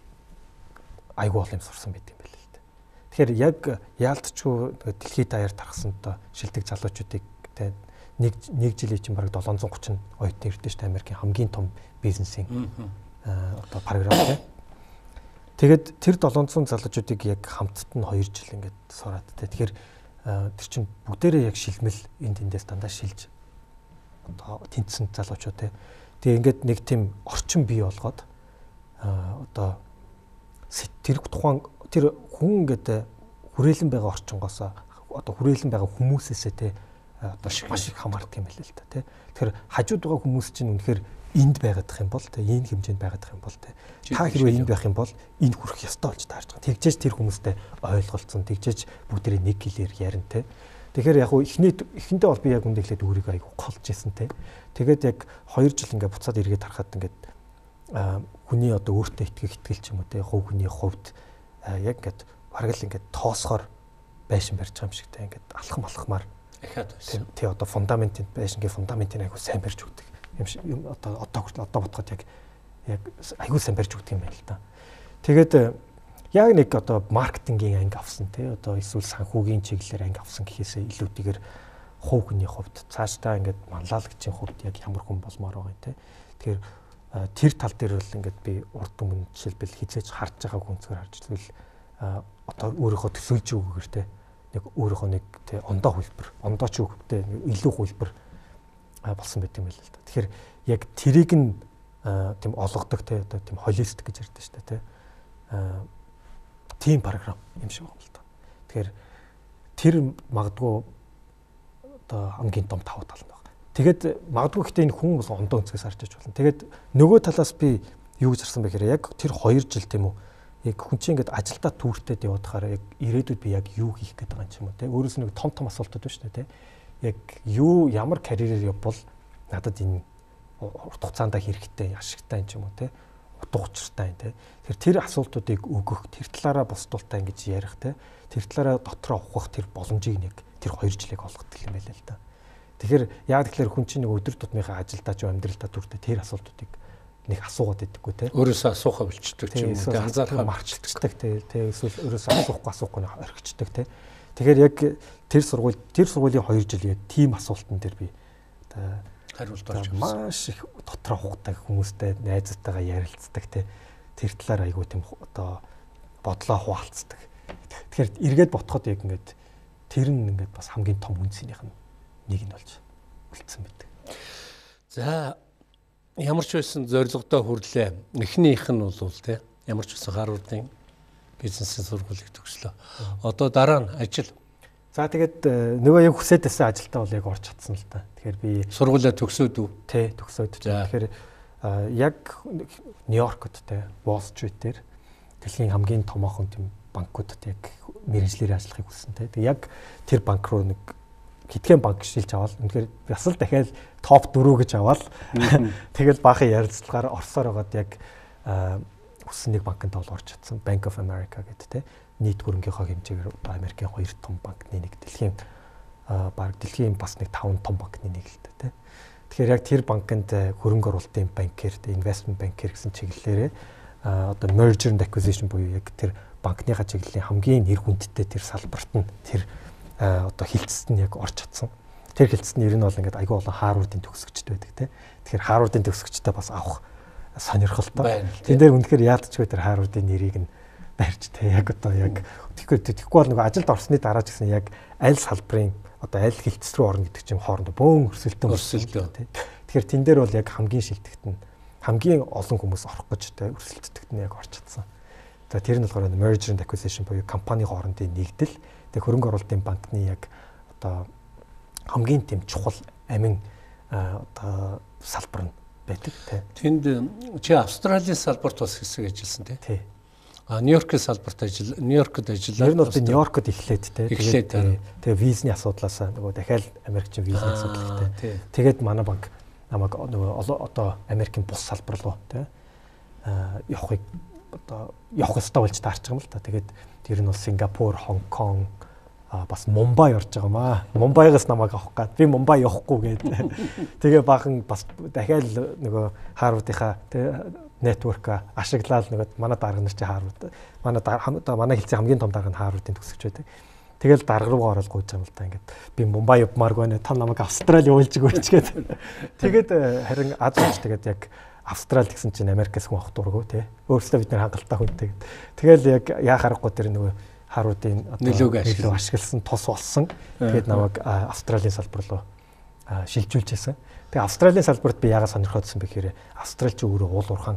айгуу олон юм сурсан байт юм байна л дээ. Тэгэхээр яг яалтчгүй дэлхийд даяар тархсан одоо шилдэг залуучуудыг те нэг нэг жилийн чинь бараг долоон зуун гучин оюутан ирдэ шүү дээ Америкийн хамгийн том бизнесийн одоо програм тийм. Тэгээд тэр долоон зуун залуучуудыг яг хамтд нь хоёр жил ингээд сураад тийм. Тэгэхээр тэр чинь бүгдээрээ яг шилмэл энд эндээс дандаа шилж одоо тэнцсэн залуучууд тийм. Тэгээ ингээд нэг тийм орчин бий болгоод одоо тэр тухайн тэр хүн ингээд хүрээлэн байгаа орчингоос одоо хүрээлэн байгаа хүмүүсээсээ те одоо маш их хамаардаг юм байл л та тий. Тэгэхээр хажууд байгаа хүмүүс чинь үнэхээр энд байгаадах юм бол те энэ хэмжээнд байгаадах юм бол те та хэрвээ энд байх юм бол энд хүрэх ёстой болж таарч байгаа. Тэгжээж тэр хүмүүстэй ойлголцсон, тэгжээж бүгдээ нэг гэлээр ярина те. Тэгэхээр яг хуу эхний эхэндээ бол би яг үндэ эхлээд өөрийгөө айгу голж ийсэн те. Тэгээд яг хоёр жил ингээд буцаад эргээд харахад ингээд хүний одоо өөртөө итгэх итгэл ч юм уу те хувь хүний хувьд яг ингээд бараг л ингээд тоосхоор байшин барьж байгаа юм шиг те ингээд алхам алхмаар ахаад байсан. Тий одоо фундаментын байшингийн фундаментын айгу сайн барьж өгдөг юм шиг одоо одоо хүртэл одоо бодоход яг яг айгу сайн барьж өгдөг юм байна л да. Тэгээд яг нэг одоо маркетингийн анги авсан те одоо эсвэл санхүүгийн чиглэлээр анги авсан гэхээсээ илүүтэйгээр хувь хүний хувьд цаашдаа ингээд манлайлагчийн хувьд яг ямар хүн болмоор байгаа юм те. Тэгэхээр тэр тал дээр бол ингээд би урд өмнө жишээлбэл хизээч харж байгаа хүн зүгээр харж зүйл одоо өөрийнхөө төсөөлж өгөөр те нэг өөрийнхөө нэг те ондоо хөлбөр ондоо ч үгтэй илүү хөлбөр болсон байт юм байл л да. Тэгэхээр яг тэрийг нь тийм олгодог те одоо тийм холистик гэж ярьдаг шүү дээ те тим програм юм шиг байна л да. Тэгэхээр тэр магадгүй одоо хамгийн том тавуу тал нь байна. Тэгээд магадгүй гэхдээ энэ хүн бол ондоо өнцгөөс харж иж болно. Тэгээд нөгөө талаас би юу гэж харсан бэ гэхээр яг тэр хоёр жил тийм үү яг хүн чинь ингээд ажилдаа түүртэд явуудахаар яг ирээдүйд би яг юу хийх гээд байгаа юм ч юм уу те. Өөрөөс нь нэг том том асуултууд байна шүү дээ те. Яг юу ямар карьерээр явбал надад энэ урт хугацаанд хэрэгтэй ашигтай юм ч юм уу те. Утга учиртай юм те. Тэр тэр асуултуудыг өгөх, тэр талаараа бусдуултаа ингэж ярих те. Тэр талаараа дотроо ухах тэр боломжийг нэг тэр хоёр жилийг олгодог юм байл л да. Тэгэхээр яг тэгэхээр хүн чинь нэг өдөр тутмынхаа ажилдаа ч амьдралдаа түрдэ тэр асуултуудыг нэг асуугаад идэггүй те. Өөрөөсөө асуухаа болчдөг ч юм уу те. Анзаархаа марчдаг те. Тэ эсвэл өөрөөсөө асуухгүй асуухгүй орхичдаг те. Тэгэхээр яг тэр сургууль тэр сургуулийн хоёр жил яг тийм асуултан дээр би одоо хариулт олж авсан. Маш их дотроо хугацаа хүмүүстэй найзтайгаа ярилцдаг те. Тэр талаар айгүй тийм одоо бодлоо хуваалцдаг. Тэгэхээр эргээд ботход яг ингээд тэр нь ингээд бас хамгийн том үнцнийх нь нэг нь болж үлдсэн байдаг. За ямар ч байсан зорилгодоо хүрлээ. Эхнийх нь бол те ямар ч байсан Харвардын бизнесийн сургуулийг төгслөө. Одоо дараа нь ажил. За тэгээд нөгөө яг хүсээд байсан ажилдаа бол яг орж чадсан л та. Тэгэхээр би сургуулаа төгсөөд үү? Тий, төгсөөд. Тэгэхээр яг Нью-Йоркт те Wall Street дээр дэлхийн хамгийн томоохон тийм банкудад яг мэрэгжлэр ажиллахыг хүссэн те. Тэгээд яг тэр банк руу нэг хитгэн банк шилж аваад үнэхээр бас л дахиад топ дөрөв гэж аваад тэгэл баахан ярилцлагаар орсоор байгаад яг хүссэн нэг банкнд бол орж чадсан. Bank of America гэдэг те нийт хөрөнгийнхөө хэмжээгээр одоо Америкийн хоёр том банкны нэг дэлхийн баг дэлхийн бас нэг таван том банкны нэг л дээ те. Тэгэхээр яг тэр банкнд хөрөнгө оруулалтын банкэр, investment banker гэсэн чиглэлээрээ одоо merger and acquisition буюу яг тэр банкныхаа чиглэлийн хамгийн нэр хүндтэй тэр салбарт нь тэр одоо хилцэд нь яг орж чадсан. Тэр хилцэд нь ер нь бол ингээд айгүй олон Харвардын төгсөгчд байдаг те. Тэгэхээр Харвардын төгсөгчтэй бас авах сонирхолтой. Тэн дээр үнэхээр яалтчгүй тэр Харвардын нэрийг нь барьж те яг одоо яг тэгэхээр тэгэхгүй бол нөгөө ажилд орсны дараа ч гэсэн яг аль салбарын одоо аль хилцэд рүү орно гэдэг чинь хоорондоо бөөн өрсөлдөөн өрсөлдөөн те. Тэгэхээр тэн дээр бол яг хамгийн шилдэгт нь хамгийн олон хүмүүс орох гэж те өрсөлдөгт нь яг орж чадсан. За тэр нь болохоор merger and acquisition буюу компани хоорондын нэгдэл. Тэгээ хөрөнгө оруулалтын банкны яг одоо хамгийн тийм чухал амин одоо салбар нь байдаг тий. Тэнд чи Австралийн салбарт бас хэсэг ажилласан тий. Тий. А Нью-Йоркийн салбарт ажил, Нью-Йоркод ажиллаа. Ер нь бол Нью-Йоркод эхлээд тий. Тэгээд тэгээ визний асуудлаас нөгөө дахиад Америкчин визний асуудал тий. Тэгээд манай банк намайг нөгөө одоо Америкийн бус салбар руу тий явахыг одоо явах ёстой болж таарч байгаа юм л та. Тэгээд тэр нь бол Сингапур, Хонконг бас Мумбай орж байгаа маа. Мумбайгаас намайг авах гээд би Мумбай явахгүй гээд. Тэгээ баахан бас дахиад нөгөө Харвардынхаа network ашиглаад нөгөө манай дарга нар чи Харвард. Манай манай хэлцээ хамгийн том дарга нь Харвардын төгсөгч байдаг. Тэгэл дарга руугаа ороод гуйж байгаа юм л та ингээд би Мумбай явмааргүй нэ та намайг Австрали уйлж өгөөч гэдэг. Тэгээд харин Аз ууч тэгээд яг Австрали гэсэн чинь Америкээс хүн авах дурггүй тий. Өөрөөсөө бид нэр хангалттай хүнтэй. Тэгэл яг яа харахгүй тэр нөгөө харуудын нөлөөг ашигласан тус болсон. Тэгээд намайг Австралийн салбар руу шилжүүлжсэн. Тэгээ Австралийн салбарт би яагаад сонирхоодсон бэ гэхээр Австралич өөрөө уул уурхаан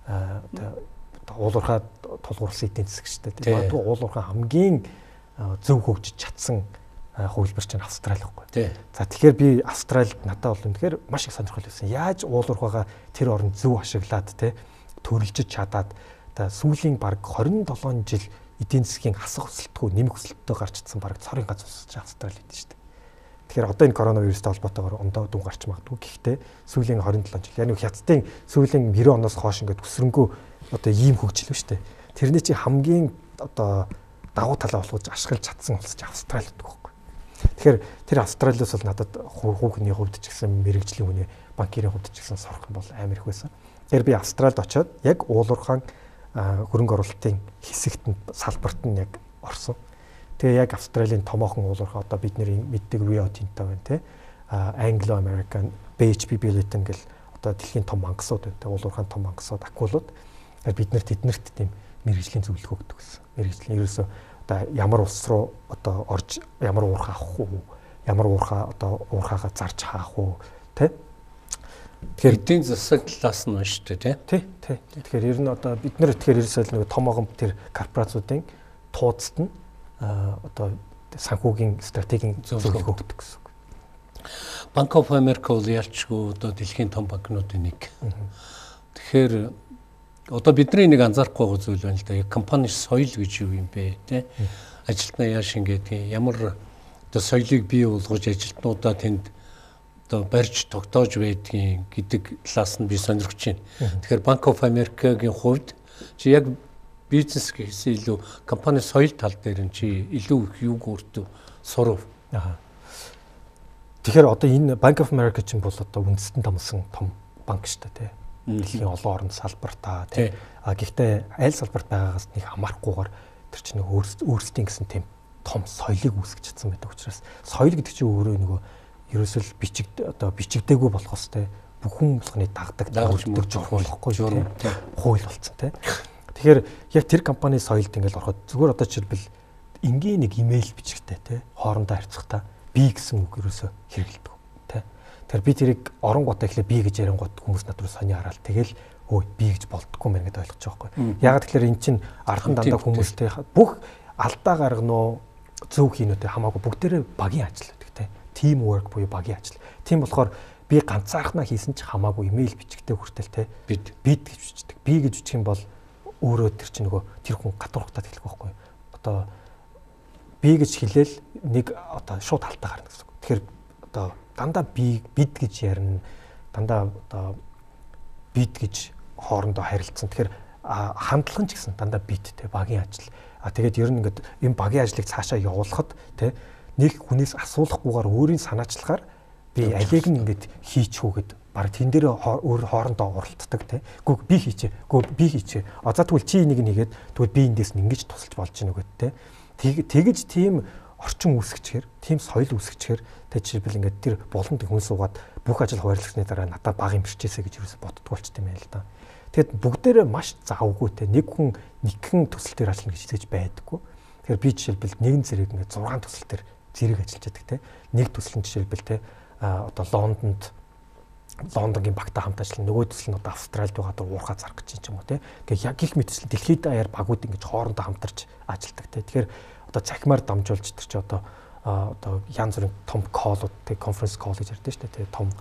уул уурхай тулгуурласан эдийн засагчтай. Тэгээд уул уурхай хамгийн зөв хөгжиж чадсан хувилбар чинь Австрали байхгүй. За тэгэхээр би Австралид надад бол үнэхээр маш их сонирхол байсан. Яаж уул уурхайгаа тэр оронд зөв ашиглаад те төрөлжиж чадаад сүүлийн бараг хорин долоон жил эдийн засгийн хасах өсөлтгүй нэмэх өсөлттэй гарч идсэн бараг цорын гац усч Австрали гэдэг шүү дээ. Тэгэхээр одоо энэ коронавирустай холбоотойгоор ондоо дүн гарч магадгүй. Гэхдээ сүүлийн хорин долоон жил яг хятадын сүүлийн нэрэ оноос хойш ингээд өсрөнгөө одоо ийм хөгжил ба шүү дээ. Тэрний чи хамгийн одоо давуу талаа болгож ашиглаж чадсан улс чи Австрали гэдэг байхгүй. Тэгэхээр тэр Австралиас бол надад хүүхний хувьд ч гэсэн мэрэгжлийн хүний банкирийн хувьд ч гэсэн сурах юм бол амар их байсан. Тэгэхээр би Австралид очиод яг уулуурхаан хөрөнгө оруулалтын хэсэгт нь салбарт нь яг орсон. Тэгээ яг Австралийн томоохон уулуурхай одоо бидний мэддэг Rio Tinto байна те. Anglo American, би эйч пи Billiton гэл одоо дэлхийн том банксууд байна те. Уулуурхайн том банксууд, акулууд. Бид нарт эднэрт тийм мэрэгжлийн зөвлөгөө өгдөг гэсэн. Мэрэгжлийн ерөөсөө одоо ямар улс руу одоо орж ямар уурхай авах уу? Ямар уурхай одоо уурхайгаа зарж хаах уу? Тэ? Тэгэхээр эдийн засаг талаас нь шүү дээ тий. Тий. Тэгэхээр ер нь одоо бид нэр тэгэхээр ерөөсөө нэг томоохон тэр корпорациудын туудсад нь одоо санхүүгийн стратегийн зөвлөгөө өгдөг гэсэн үг. Bank of America бол ялчгүй одоо дэлхийн том банкнуудын нэг. Тэгэхээр одоо бидний нэг анзаарахгүй байгаа зүйл байна л да. Компани соёл гэж юу юм бэ те? Ажилтнаа яаш ингээд ямар одоо соёлыг бий болгож ажилтнуудаа тэнд одоо барьж тогтоож байдгийн гэдэг талаас нь би сонирхож байна. Тэгэхээр Bank of America-гийн хувьд чи яг бизнес гэхээс илүү компани соёл тал дээр нь чи илүү их юуг өөртөө сурав. Аа. Тэгэхээр одоо энэ Bank of America чинь бол одоо үндэстэн томсон том банк шүү дээ тий. Дэлхийн олон орнд салбартаа тий. А гэхдээ аль салбарт байгаагаас нэг хамаарахгүйгээр тэр чинь өөрсдийн гэсэн тийм том соёлыг үүсгэж чадсан байдаг учраас соёл гэдэг чинь өөрөө нөгөө ерөөсөл бичиг одоо бичигдээгүй болохоос тий бүхэн болгоны дагдаг дагуулдаг журмал болохгүй журм хууль болцсон тий. Тэгэхээр яг тэр компани соёлд ингээд ороход зүгээр одоо жишээлбэл энгийн нэг имэйл бичгтэй тий хоорондоо харьцахдаа би гэсэн үг ерөөсө хэрэгэлдэг тий. Тэгэхээр би тэрийг оронгуудаа эхлээ би гэж ярингууд хүмүүс над руу сони хараад тэгэл өө би гэж болдгоо мэн гэдээ ойлгож байгаа байхгүй. Ягаад тэгэхээр эн чинь ардан дандаа хүмүүстэй бүх алдаа гаргано зөв хийнүтэй хамаагүй бүгдээрээ багийн ажил гэдэг тий. Team work буюу багийн ажил. Тийм болохоор би ганцаархнаа хийсэн ч хамаагүй имэйл бичгтэй хүртэл тий бид бид гэж бичдэг. Би гэж бичих юм бол өөрөө тэр чинь нөгөө тэр хүн гадуурхтаад хэлэх байхгүй. Одоо би гэж хэлээл нэг одоо шууд халтаа гарна гэсэн үг. Тэгэхээр одоо дандаа би бид гэж ярина. Дандаа одоо бид гэж хоорондоо харилцсан. Тэгэхээр хандлага ч гэсэн дандаа бид те багийн ажил. А тэгээд ер нь ингээд энэ багийн ажлыг цаашаа явуулахад те нэг хүнээс асуулахгүйгээр өөрийн санаачлагаар би алийг нь ингээд хийчихүүгээд баг тэн дээр өөр хоорондоо уралддаг те. Гүг би хийчээ. Гүг би хийчээ. А за тэгвэл чи энийг нэгээд тэгвэл би эндээс нь ингэж тусалж болж гинэ үгээд те. Тэгэж тийм орчин үүсгэчихэр, тийм соёл үүсгэчихэр тэ жишээлбэл ингээд тэр болонд хүн суугаад бүх ажил хуваарлагдсны дараа надад баг юм бичээсэ гэж юусэн боддог болчт юм байл та. Тэгэд бүгдээрээ маш завгүй те. Нэг хүн нэгэн төсөл дээр ажиллана гэж хэлж байдаггүй. Тэгэхээр би жишээлбэл нэгэн зэрэг ингээд зургаан төсөл дээр зэрэг ажиллаж байдаг те. Нэг төсөл нь жишээлбэл те одоо Лондонд Лондонгийн багтаа хамт ажиллана. Нөгөө төсөл нь одоо Австралид байгаа даа уурхаа зарах гэж юм уу те. Гэхдээ яг гих мэтчил дэлхийд даяар багууд ингэж хоорондоо хамтарч ажилладаг те. Тэгэхээр одоо цахимаар дамжуулж тэр чи одоо одоо янз бүрийн том коллууд те конференц колл гэж ярьдэн шүү дээ те. Том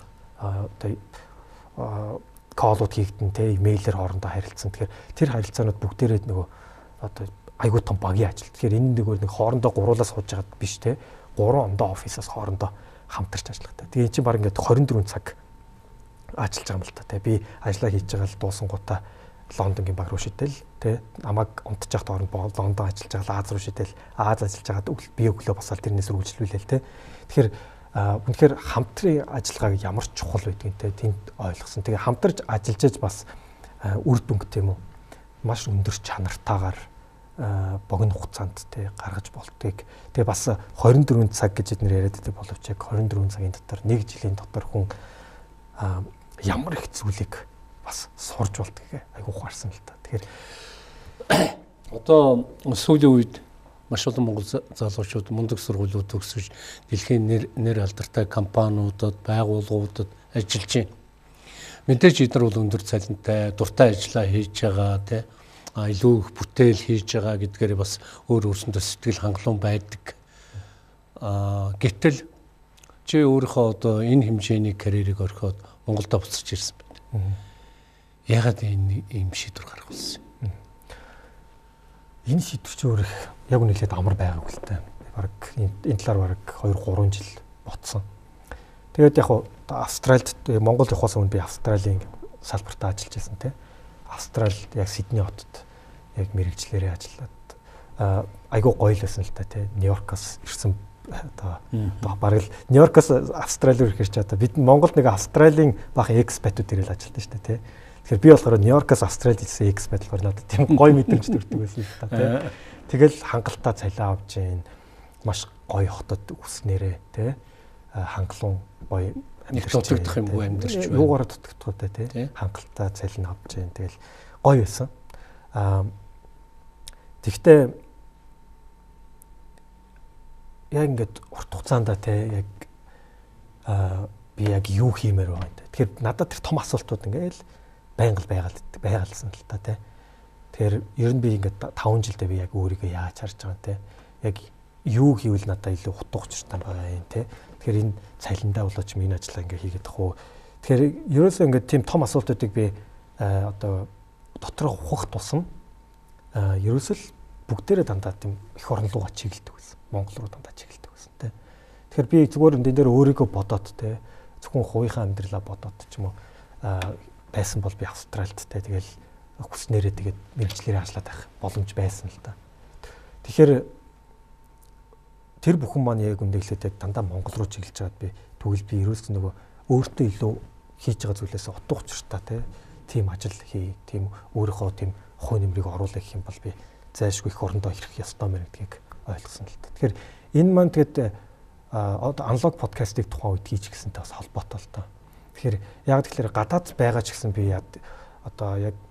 одоо коллууд хийгдэн те имэйлээр хоорондоо харилцсан. Тэгэхээр тэр харилцаанууд бүгдээрээ нөгөө одоо айгүй том багийн ажил. Тэгэхээр энэ нөгөө нэг хоорондоо гуруулаас сууж байгаад биш те. Гурван ондоо офисаас хоорондоо хамтарч ажилладаг. Тэгээ эн чинь баг ингээд двадцать четыре цаг ажиллаж байгаа юм л та. Тэ би ажиллаа хийж байгаа л дуусангуудаа Лондонгийн баг руу шидэл тэ намайг унтчих доорн Лондон ажиллаж байгаа Аз руу шидэл Аз ажиллаж байгаад би өглөө босоод тэрнээс үргэлжлүүлээл тэ. Тэгэхээр үнэхээр хамтрын ажиллагааг ямар ч чухал байдгийг тэ тэнд ойлгосон. Тэгээ хамтарч ажиллаж бас үр дүнг тийм үү маш өндөр чанартаагаар богино хугацаанд те гаргаж болтгийг тэгээ бас двадцать четыре цаг гэж эдгээр яриад байдаг боловч яг двадцать четыре цагийн дотор нэг жилийн дотор хүн ямар их зүйлийг бас сурж болтгийг айгуу ухаарсан л та. Тэгэхээр одоо сүүлийн үед маш олон монгол залуучууд мундаг сургуулиуд төгсөж дэлхийн нэр нэр алдартай компаниудад, байгууллагуудад ажиллаж байна. Мэдээж эдгээр бол өндөр цалинтай, дуртай ажиллаа хийж байгаа тий илүү их бүтээл хийж байгаа гэдгээр бас өөр өөрсөндөө сэтгэл хангалуун байдаг. Аа гэтэл чи өөрийнхөө одоо энэ хэмжээний карьерийг орхиод Монголд буцаж ирсэн байна. Ягаад энэ ийм шийдвэр гаргах болсон юм? Энэ шийдвэр чи өөр их яг үнэхээр амар байгаагүй л та. Бараг энэ талаар бараг two three жил ботсон. Тэгээд яг хуу Австральд Монгол явахаас өмнө би Австралийн салбарт ажиллаж байсан тийм. Австралид яг Сидней хотод яг мэрэгчлэрээ ажиллаад айгүй гоё л байсан л та тийм. Нью-Йоркоос ирсэн одоо бараг л Нью-Йоркоос Австрали руу ирэх ч одоо бид Монголд нэг Австралийн бага экспатууд ирэл ажилладаг шүү дээ тийм. Тэгэхээр би болохоор Нью-Йоркоос Австралид ирсэн экспат болохоор надад тийм гоё мэдрэмж төрдөг байсан л та тийм. Тэгэл хангалттай цалин авч जैन маш гоё хотод үснээрээ тий хангалуун гоё амьдрах дутагдах юм уу амьдрч байна. Юугаар дутагдах вэ тий хангалттай цалин авч जैन тэгэл гоё байсан. Аа тэгвэл яг ингээд урт хугацаанд тий яг аа би яг юу хиймээр байгаа юм те. Тэгэхээр надад тэр том асуултууд ингээл байнга л байгаал байгаалсан л та тий. Тэгэхээр ер нь би ингээд таван жилдээ би яг өөрийгөө яаж харж байгаа юм те. Яг юу хийвэл надад илүү утга учиртай байгаа юм те. Тэгэхээр энэ цалиндаа болооч миний ажлаа ингээд хийгээд ах уу. Тэгэхээр ерөөсөө ингээд тийм том асуултуудыг би одоо дотроо ухах тусам ерөөсөө л бүгдээрээ дандаа тийм их орон руугаа чиглэдэг байсан. Монгол руу дандаа чиглэдэг байсан те. Тэгэхээр би зүгээр энэ дээр өөрийгөө бодоод те зөвхөн хувийнхаа амьдралаа бодоод ч юм уу байсан бол би Австральд те тэгэл хүснээрээ тэгээд мэрэгчлэрээ ажиллаад байх боломж байсан л та. Тэгэхээр тэр бүхэн маань яг үндэглээд яг дандаа Монгол руу чиглэж байгаад би тэгвэл би ерөөс нөгөө өөртөө илүү хийж байгаа зүйлээс утга учиртай тийм ажил хий, тийм өөрийнхөө тийм хувь нэмрийг оруулах гэх юм бол би зайлшгүй их орондоо ирэх ёстой мэн гэдгийг ойлгосон л та. Тэгэхээр энэ маань тэгээд одоо аналог подкастыг тухайн үед хийж гисэнтэй бас холбоотой л та. Тэгэхээр яг тэгэхээр гадаад байгаа ч гэсэн би одоо яг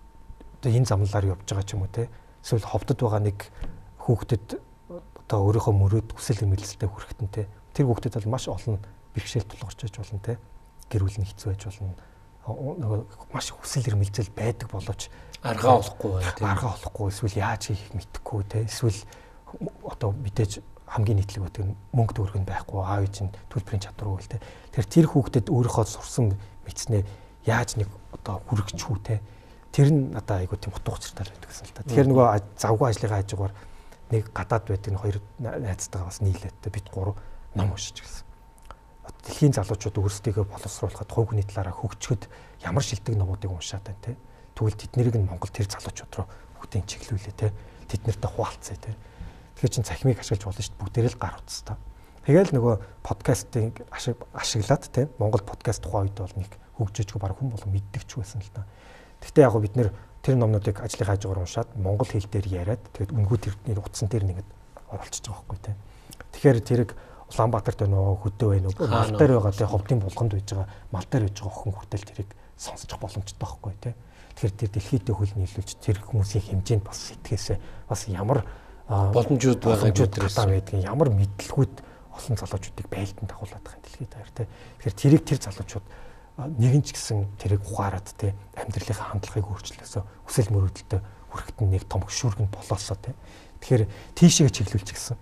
энэ замлаар явж байгаа ч юм уу те эсвэл ховдод байгаа нэг хүүхдэд одоо өөрийнхөө мөрөөд хүсэл эрмэлзэлтэй хүрэхтэн те тэр хүүхдэд бол маш олон бэрхшээл тулгарч байж болно те гэр бүл нь хэцүү байж болно нөгөө маш хүсэл эрмэлзэл байдаг боловч аргаа олохгүй байна те аргаа олохгүй эсвэл яаж хийх мэдэхгүй те эсвэл одоо мэдээж хамгийн нийтлэг байдаг мөнгө төгрөг нь байхгүй аав ээж нь төлбөрийн чадваргүй л те тэр тэр хүүхдэд өөрийнхөө сурсан мэдснээ яаж нэг одоо хүргэчихүү те тэр нь надаа айгуу тийм утга учиртай байдаг гэсэн л та. Тэгэхээр нөгөө завгүй ажлынхаа хажуугаар нэг гадаад байдаг нэг хоёр найзтайгаа бас нийлээд бид гурав ном уншиж гисэн. Дэлхийн залуучууд өөрсдийгөө боловсруулахад хувь хүний талаараа хөгжөхөд ямар шилдэг номуудыг уншаад байна те. Тэгвэл тэднийг нь Монгол тэр залуучууд руу бүгдийг чиглүүлээ те. Тэд нартай хуваалцъя те. Тэгэхээр чин цахимыг ашиглаж болно шүү дээ. Бүгдээрээ л гар утсаа. Тэгэл нөгөө подкастинг ашиглаад те. Монгол подкаст тухайн үед бол нэг хөгжөөжгүй баг хүн болон мэддэг ч байсан л та. Гэхдээ яг бид нэр тэр номнуудыг ажлын хажуугаар уншаад монгол хэл дээр яриад тэгээд үнгүү тэрний утсан дээр нэгэд оруулчихж байгаа байхгүй тий. Тэгэхээр тэрэг Улаанбаатарт байна уу, Хөдөө байна уу, мал дээр байгаа тий, ховдын булганд байж байгаа, мал дээр байж байгаа охин хүртэл тэрийг сонсчих боломжтой байхгүй тий. Тэгэхээр тэр дэлхийдээ хөл нийлүүлж тэр хүмүүсийн хэмжээнд бас сэтгэхээсээ бас ямар боломжууд байгаа гэдгийг ямар мэдлгүүд олон залуучуудыг байлдан дагуулдаг юм дэлхийд даяар тий. Тэгэхээр тэрийг тэр залуучууд нэгэн ч гэсэн тэрийг ухаарад те амьдралынхаа хандлагыг өөрчлөөсөө хүсэл мөрөөдөлтөд хүрэхэд нэг том хөшүүргэн болоосоо те тэгэхээр тийшээ чиглүүлж гисэн.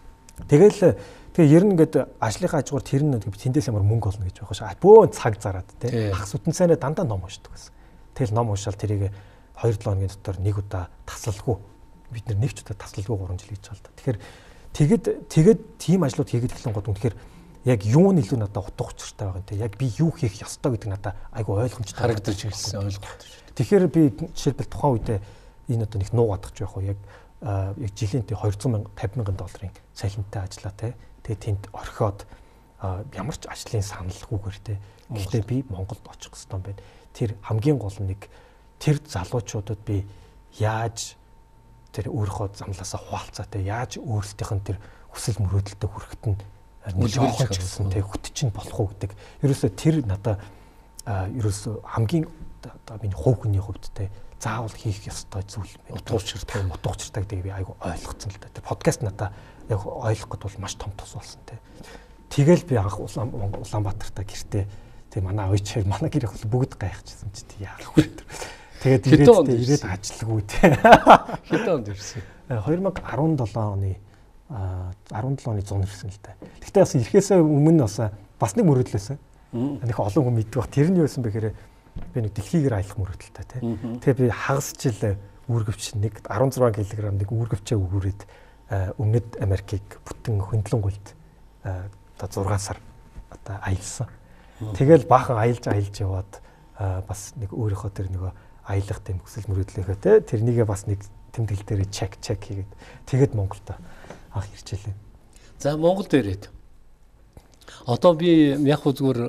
Тэгэл тэгээ ер нь ингээд ажлынхаа хажуугаар тэр нь тэндээс ямар мөнгө олно гэж байгаа шээ. Бөөн цаг зараад те ах сүтэнцэнэ дандаа ном уншдаг гэсэн. Тэгэл ном уншаал тэрийг two seven хоногийн дотор нэг удаа таслалгүй бид нэг ч удаа таслалгүй three жил хийж байгаа л та. Тэгэхээр тэгэд тэгэд тийм ажлууд хийгээд эхлэн гот үнэхээр яг юу нь илүү надад утга учиртай байгаа юм те. Яг би юу хийх ёстой гэдэг надад айгүй ойлгомжтой харагдаж ирсэн ойлгомжтой. Тэгэхээр би жишээлбэл тухайн үедээ энэ одоо нэг нуугадах ч яг яг яг жилийн two hundred мянга fifty мянган долларын цалинтай ажиллаа те. Тэгээ тэнд орхиод ямар ч ажлын саналгүйгээр те. Гэхдээ би Монголд очих гэсэн юм байна. Тэр хамгийн гол нэг тэр залуучуудад би яаж тэр өөрийнхөө замлаасаа хуваалцаа те яаж өөрсдийнх нь тэр хүсэл мөрөөдөлтөд хүрэхэд нь нэг жоохон ч гэсэн те хөтч нь болох уу гэдэг. Ерөөсөө тэр надаа ерөөсөө хамгийн одоо миний хувь хүний хувьд те заавал хийх ёстой зүйл байна. Утгуучиртай, утгуучиртай гэдэг би айгу ойлгоцсон л да. Тэр подкаст надаа яг ойлгоход бол маш том тус болсон те. Тэгэл би анх Улаанбаатартай гэртээ тэг манай ойч манай гэр их бүгд гайхчихсан чи тэг яах вэ. Тэгээд ирээд ирээд ажиллагүй те. Хэдэн онд ирсэн? две тысячи десять оны десять оны зун ирсэн л да. Гэхдээ бас ирэхээсээ өмнө бас бас нэг мөрөдлөөсөн. Нэг олон хүн мэддэг баг. Тэр нь юу байсан бэ гэхээр би нэг дэлхийгээр аялах мөрөдөлтэй те. Тэгээ би хагас жил үүргэвч нэг десять шесть кг нэг үүргэвчээ өгөөд өмнөд Америкийг бүтэн хөндлөнгөлд одоо зургаан сар одоо аялсан. Тэгэл баахан аялж аялж яваад бас нэг өөрийнхөө тэр нөгөө аялах тэм хүсэл мөрөдлөөхөө те тэрнийгээ бас нэг тэмдэглэл дээр чек чек хийгээд тэгээд Монголд анх ирчихлээ. За Монголд ирээд. Одоо би яг хөө зүгээр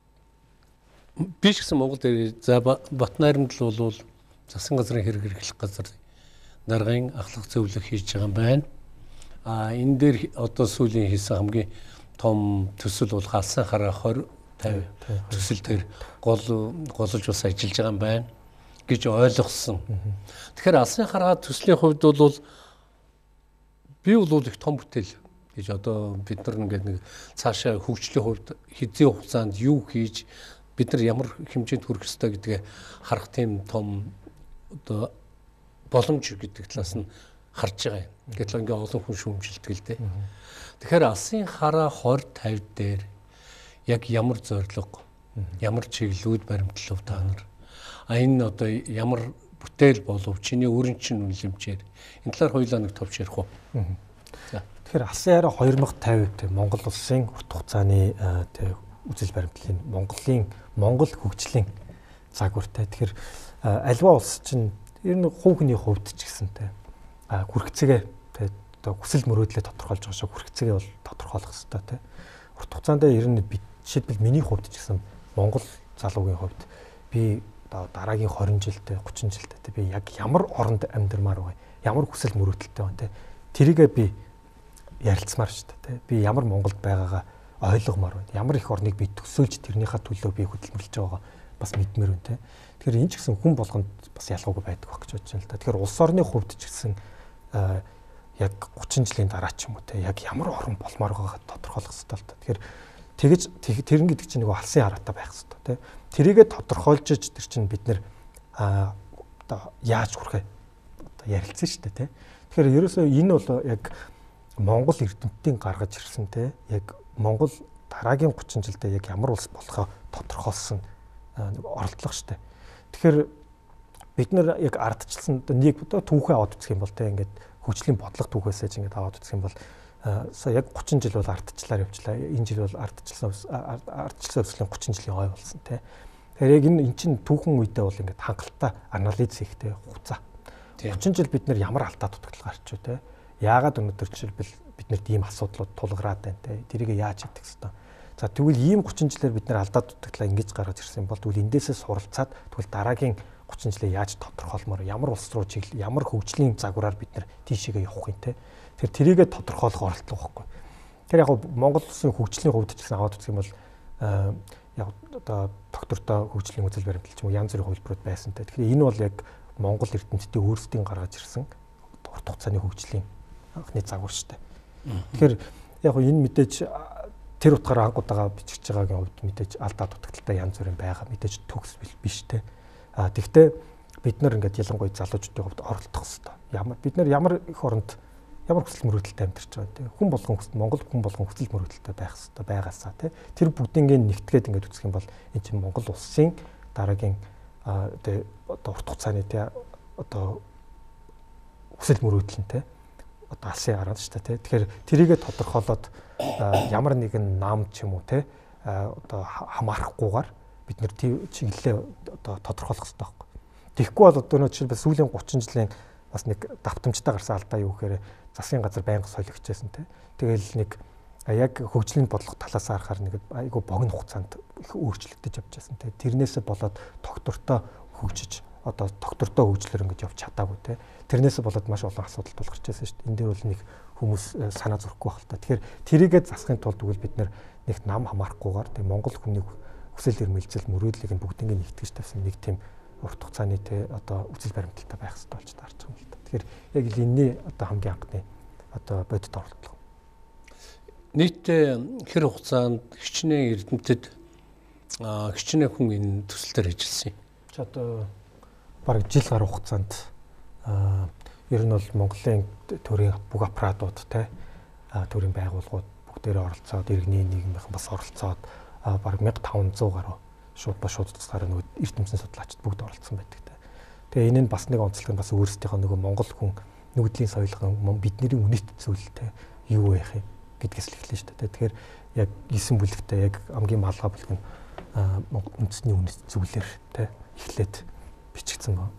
биш гэсэн Монголд ирээд за Батнайрамд л бол засгийн газрын хэрэг эрхлэх газар даргын ахлах зөвлөх хийж байгаа юм байна. А энэ дээр одоо сүүлийн хийсэн хамгийн том төсөл бол галсан хараа двадцать пятьдесят төсөл төр гол голж бас ажиллаж байгаа юм байна гэж ойлгосон. Тэгэхээр алсын хараа төслийн хувьд бол би бол их том бүтээл гэж одоо бид нар ингээд нэг цаашаа хөгжлийн хувьд хэзээ хугацаанд юу хийж бид нар ямар хэмжээнд хүрэх ёстой гэдгээ харах тийм том одоо боломж гэдэг талаас нь харж байгаа юм. Гэтэл ингээ олон хүн шүүмжилдэг л дээ. Тэгэхээр алсын хараа двадцать пятьдесят дээр яг ямар зорилго, ямар чиглэлүүд баримтлав та нар. А энэ одоо ямар бүтээл болов чиний өрн чин үнэлэмжээр энэ талаар хоёулаа нэг товч ярих уу. За. Тэгэхээр алсын хараа двадцать пятьдесят Монгол улсын урт хугацааны тэг үзэл баримтлалын Монголын Монгол хөгжлийн загвартай. Тэгэхээр альва улс чинь ер нь хувь хүний хувьд ч гэсэнтэй хүрхцэгээ тэг одоо хүсэл мөрөөдлөө тодорхойлж байгаа шиг хүрхцэгээ бол тодорхойлох хэрэгтэй тий. Урт хугацаанд ер нь жишээлбэл миний хувьд ч гэсэн Монгол залуугийн хувьд би одоо дараагийн двадцать жилдээ тридцать жилдээ би яг ямар оронд амьдрмаар вэ? Ямар хүсэл мөрөөдөлтэй байна тий. Тэрийгээ би ярилцмаар шүү дээ тий. Би ямар Монголд байгаагаа ойлгомоор байна. Ямар их орныг би төсөөлж тэрнийхээ төлөө би хөдөлмөрлөж байгаагаа бас мэдмээр байна тий. Тэгэхээр энэ ч гэсэн хүн болгонд бас ялгаагүй байдаг байх гэж бодож байна л да. Тэгэхээр улс орны хувьд ч гэсэн яг тридцать жилийн дараа ч юм уу те яг ямар орн болмоор байгааг тодорхойлох хэрэгтэй л та. Тэгэхээр тэгэж тэрэн гэдэг чинь нэг алсын хараатай байх хэрэгтэй те. Тэрийгэ тодорхойлж тэр чинь бид нэр одоо яаж хүрхээ одоо ярилцсан шүү дээ те. Тэгэхээр ерөөсөө энэ бол яг Монгол эрдэмтдийн гаргаж ирсэн те яг Монгол дараагийн тридцать жилдээ яг ямар улс болохоо тодорхойлсон нэг оролдлого шүү дээ. Тэгэхээр бид нар яг ардчилсан нэг түүхээ аваад үзэх юм бол те ингээд хөгжлийн бодлого түүхээсээ ч ингээд аваад үзэх юм бол сая яг тридцать жил бол ардчлаар явчлаа. Энэ жил бол ардчилсан ардчилсан өслийн тридцать жилийн ой болсон тий. Тэгэхээр яг энэ эн чинь түүхэн үедээ бол ингээд хангалттай анализ хийхтэй хугацаа. тридцать жил бид нар ямар алдаа дутагдал гарч юу тий. Яагаад өнөөдөр жишээлбэл бид нарт ийм асуудлууд тулгараад байна тий. Тэрийг яаж хийх хэвээр. За тэгвэл ийм тридцать жилээр бид нар алдаа дутагдлаа ингэж гаргаж ирсэн бол тэгвэл эндээсээ суралцаад тэгвэл дараагийн тридцать жилээ яаж тодорхойлмоор ямар улс руу чиглэл ямар хөгжлийн загвараар бид нар тийшээгээ явах юм те. Тэгэхээр тэрийгэ тодорхойлох оролдлого байхгүй. Тэгэхээр яг Монгол улсын хөгжлийн хувьд ч гэсэн аваад үзэх юм бол яг одоо доктортой хөгжлийн үзэл баримтлал ч юм уу янз бүрийн хувилбарууд байсан те. Тэгэхээр энэ бол яг Монгол эрдэмтдийн өөрсдийн гаргаж ирсэн урт хугацааны хөгжлийн анхны загвар шүү дээ. Тэгэхээр яг энэ мэдээж тэр утгаараа анхудаага бичиж байгаагийн хувьд мэдээж алдаа дутагдaltaй янз бүрийн байгаа мэдээж төгс биш те. А тэгвэл бид нар ингээд ялангуяа залуучдын хувьд оролдох хэрэгтэй. Ямар бид нар ямар их оронд ямар хүсэл мөрөөдөлтэй амьдарч байгаа тийм хүн болгон хүсэл Монгол хүн болгон хүсэл мөрөөдөлтэй байх хэрэгтэй байгаасаа тийм тэр бүгднийг нэгтгээд ингээд үзэх юм бол энэ чинь Монгол улсын дараагийн одоо урт хугацааны тийм одоо хүсэл мөрөөдөлтэй одоо алсын хараад шүү дээ тийм тэгэхээр тэрийгэ тодорхойлоод ямар нэгэн нам ч юм уу тийм одоо хамаарахгүйгээр бид нэр чиглэлээ одоо тодорхойлох хэрэгтэй байхгүй. Тэгэхгүй бол одоо нөө жишээлбэл сүүлийн тридцать жилийн бас нэг давтамжтай гарсан алдаа юу гэхээр засгийн газар байнга солигдчихсэн тий. Тэгэл нэг яг хөгжлийн бодлого талаас харахаар нэг айгүй богино хугацаанд их өөрчлөгдөж явж байсан тий. Тэрнээсээ болоод тогтвортой хөгжиж одоо доктортой хөгжлөөр ингэж явж чадаагүй те. Тэрнээс болоод маш олон асуудал тулгарч байсан шүү дээ. Энэ дээр бол нэг хүмүүс санаа зөрөхгүй байх л та. Тэгэхээр тэрийгээ засахын тулд тэгвэл бид нэг нам хамаарахгүйгээр тийм Монгол хүний хүсэл эрмэлзэл мөрөөдлийг нь бүгднийг нэгтгэж тавьсан нэг тийм урт хугацааны те одоо үзэл баримталтай байх хэрэгтэй болж таарч байгаа юм л та. Тэгэхээр яг л энэний одоо хамгийн анхны одоо бодит оролдлого. Нийтдээ хэр хугацаанд хичнээн эрдэмтэд хичнээн хүн энэ төсөл дээр ажилласан юм. Чи одоо бараг жил гаруй хугацаанд ер нь бол Монголын төрийн бүх аппаратууд те төрийн байгууллагууд бүгдээрээ оролцоод иргэний нийгмийнхэн бас оролцоод бараг мянга таван зуун гаруй шууд ба шууд тусгаараа нөгөө эрдэмтэн судлаачид бүгд оролцсон байдаг те. Тэгээ энэ нь бас нэг онцлог нь бас өөрсдийнхөө нөгөө Монгол хүн нүүдлийн соёлгон бидний үнэт зүйлтэй юу байх юм гэдгээс л эхэлнэ шүү дээ. Тэгэхээр яг гисэн бүлэгтээ яг амгийн малгай бүлэг нь үндэсний үнэт зүйлээр те эхлээд бичигдсэн байна.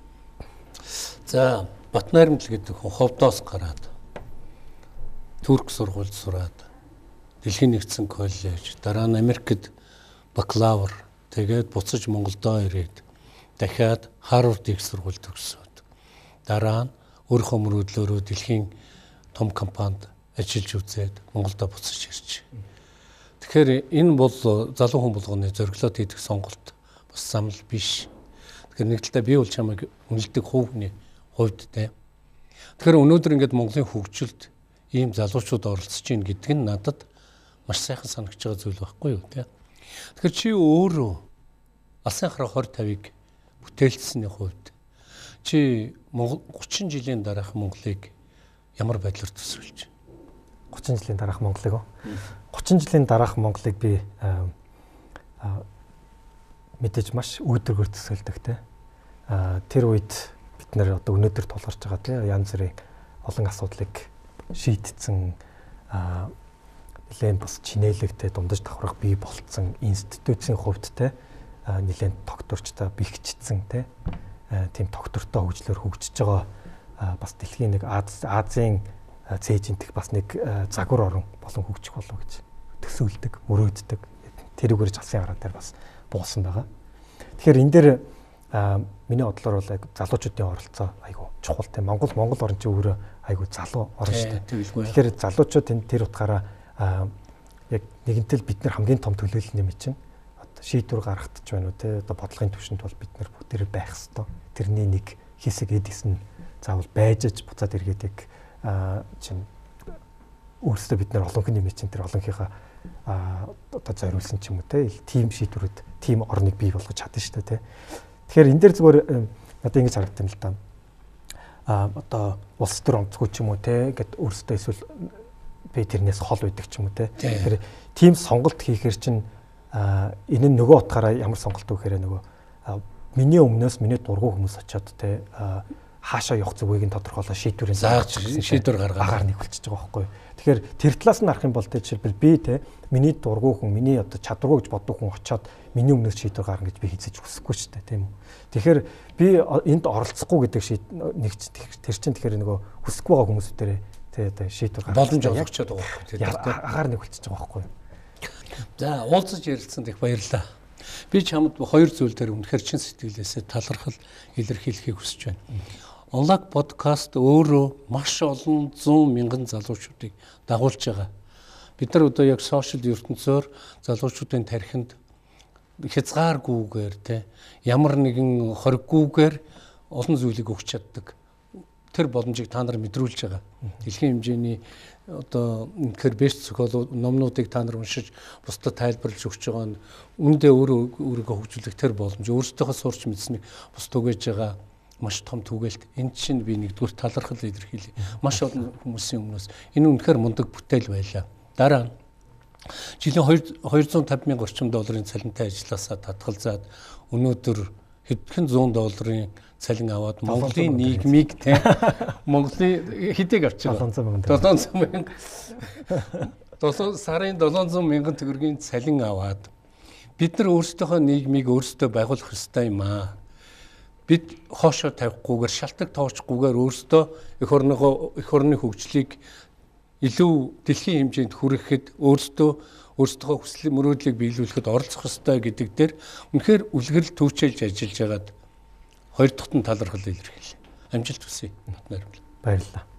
За Батнайрамжил гэдэг хүн ховдоос гараад Турк сургуульд сураад Дэлхийн нэгдсэн коллеж, дараа нь Америкт бакалавр, тэгээд буцаж Монголдоо ирээд дахиад Харвард их сургууль төгсөөд дараа нь өөрийнхөө мөрөөдлөөрөө дэлхийн том компанид ажиллаж үзээд Монголдо буцаж ирж. Тэгэхээр энэ бол залуу хүн болгоны зориглоод хийдэг сонголт бас зам л биш. Тэгэхээр нэг талдаа би бол чамайг үнэлдэг хувийн хувьд те. Тэгэхээр өнөөдөр ингээд Монголын хөгжилд ийм залуучууд оролцож ийн гэдэг нь надад маш сайхан санагдж байгаа зүйл байхгүй юу те. Тэгэхээр чи өөрөө алсын хараа двадцать пятыг бүтээлцсэний хувьд чи гучин жилийн дараах Монголыг ямар байдлаар төсөөлж байна? гучин жилийн дараах Монголыг уу? гучин жилийн дараах Монголыг би мэдээж маш үүдэргээр төсөөлдөг те. Тэр үед бид нэр одоо өнөөдөр тулгарч байгаа те янз бүрийн олон асуудлыг шийдсэн нэлээд бас чинээлэгтэй дундаж давхрах бий болцсон институцийн хувьд те нэлээд докторчтой бэхжсэн те тийм доктортой хөгжлөөр хөгжиж байгаа бас дэлхийн нэг Азийн цээжинтэх бас нэг загвар орон болон хөгжих болов гэж төсөөлдөг, мөрөөддөг. Тэрүүгээр залсын хараа дээр бас буусан байгаа. Тэгэхээр энэ дээр миний бодлоор бол залуучуудын оролцоо айгу чухал тийм. Монгол Монгол орн чинь өөрөө айгу залуу орн шүү дээ. Тэгэхээр залуучууд энэ тэр утгаараа яг нэгэнтэл бид нар хамгийн том төлөөлөл нэмэ чинь одоо шийдвэр гаргахтаж байна уу те одоо бодлогын түвшинд бол бид нар бүгдээр байх хэвээр. Тэрний нэг хэсэг эдис нь заавал байжж буцаад эргээд яг чинь өөрсдөө бид нар олон хүн нэмэ чинь тэр олонхийнхаа одоо зориулсан ч юм уу те тим шийдвэрүүд тим орныг бий болгож чадна шүү дээ те. Тэгэхээр энэ дээр зүгээр надад ингэж харагдсан л да. А одоо улс төр онцгүй ч юм уу те гэд өөрсдөө эсвэл би тэрнээс хол байдаг ч юм уу те. Тэгэхээр тим сонголт хийхээр чинь энэ нь нөгөө утгаараа ямар сонголт өгөхээр нөгөө миний өмнөөс миний дургу хүмүүс очиод те хаашаа явах зүгийг нь тодорхойлоо шийдвэрийн зааж шийдвэр гаргаад нэгүүлчихэж байгаа байхгүй. Тэгэхээр тэр талаас нь харах юм бол тэ жишээлбэл би те миний дургу хүн миний одоо чадваргүй гэж боддог хүн очиод миний өмнөөс шийдвэр гаргана гэж би хэзээ ч хүсэхгүй шүү дээ тийм үү. Тэгэхээр би энд оролцохгүй гэдэг шийд нэг тэр чинь тэгэхээр нөгөө хүсэхгүй байгаа хүмүүсүүдээр те одоо шийдвэр гаргах боломж олгочод байгаа байхгүй тийм агаар нэгүүлчихэж байгаа байхгүй. За уулзаж ярилцсанд их баярлалаа. Би чамд хоёр зүйл дээр үнэхээр чин сэтгэлээсээ талархал илэрхийлэхийг хүсэж байна. Unlock podcast өөрөө маш олон зуун мянган залуучуудыг дагуулж байгаа. Бид нар одоо яг сошиал ертөнцөөр залуучуудын тархинд хязгааргүйгээр те ямар нэгэн хориггүйгээр олон зүйлийг өгч чаддаг. Тэр боломжийг та нар мэдрүүлж байгаа. Дэлхийн хэмжээний одоо үнэхээр бэст психолог номнуудыг та нар уншиж бусдад тайлбарлаж өгч байгаа нь үндэ өөрөө өөрийгөө хөгжүүлэх тэр боломж өөрсдийнхөө сурч мэдсэнийг бусд түгээж байгаа маш том түгээлт. Энд чинь би нэгдүгээр талархал илэрхийлье. Маш олон хүмүүсийн өмнөөс энэ үнэхээр мундаг бүтээл байлаа. Дараа нь жилийн хоёр зуун тавин мянган орчим долларын цалинтай ажилласаа татгалзаад өнөөдөр хэдхэн зуун долларын цалин аваад Монголын нийгмийг те Монголын хэдийг авч байгаа долоон зуун мянга долоон сарын долоон зуун мянган төгрөгийн цалин аваад бид нар өөрсдийнхөө нийгмийг өөрсдөө байгуулах ёстой юм аа. Бид хоошоо тавихгүйгээр шалтак тоочгүйгээр өөрсдөө эх орныгоо эх орны хөгжлийг илүү дэлхийн хэмжээнд хүрэхэд өөрсдөө өөрсдөө хүсэл мөрөөдлийг биелүүлэхэд оролцох ёстой гэдэг дээр үнэхээр үлгэрэл төвчилж ажиллаж байгаад Хоёр дахь нь талархал илэрхийлээ. Амжилт хүсье. Баярлалаа. Баярлалаа.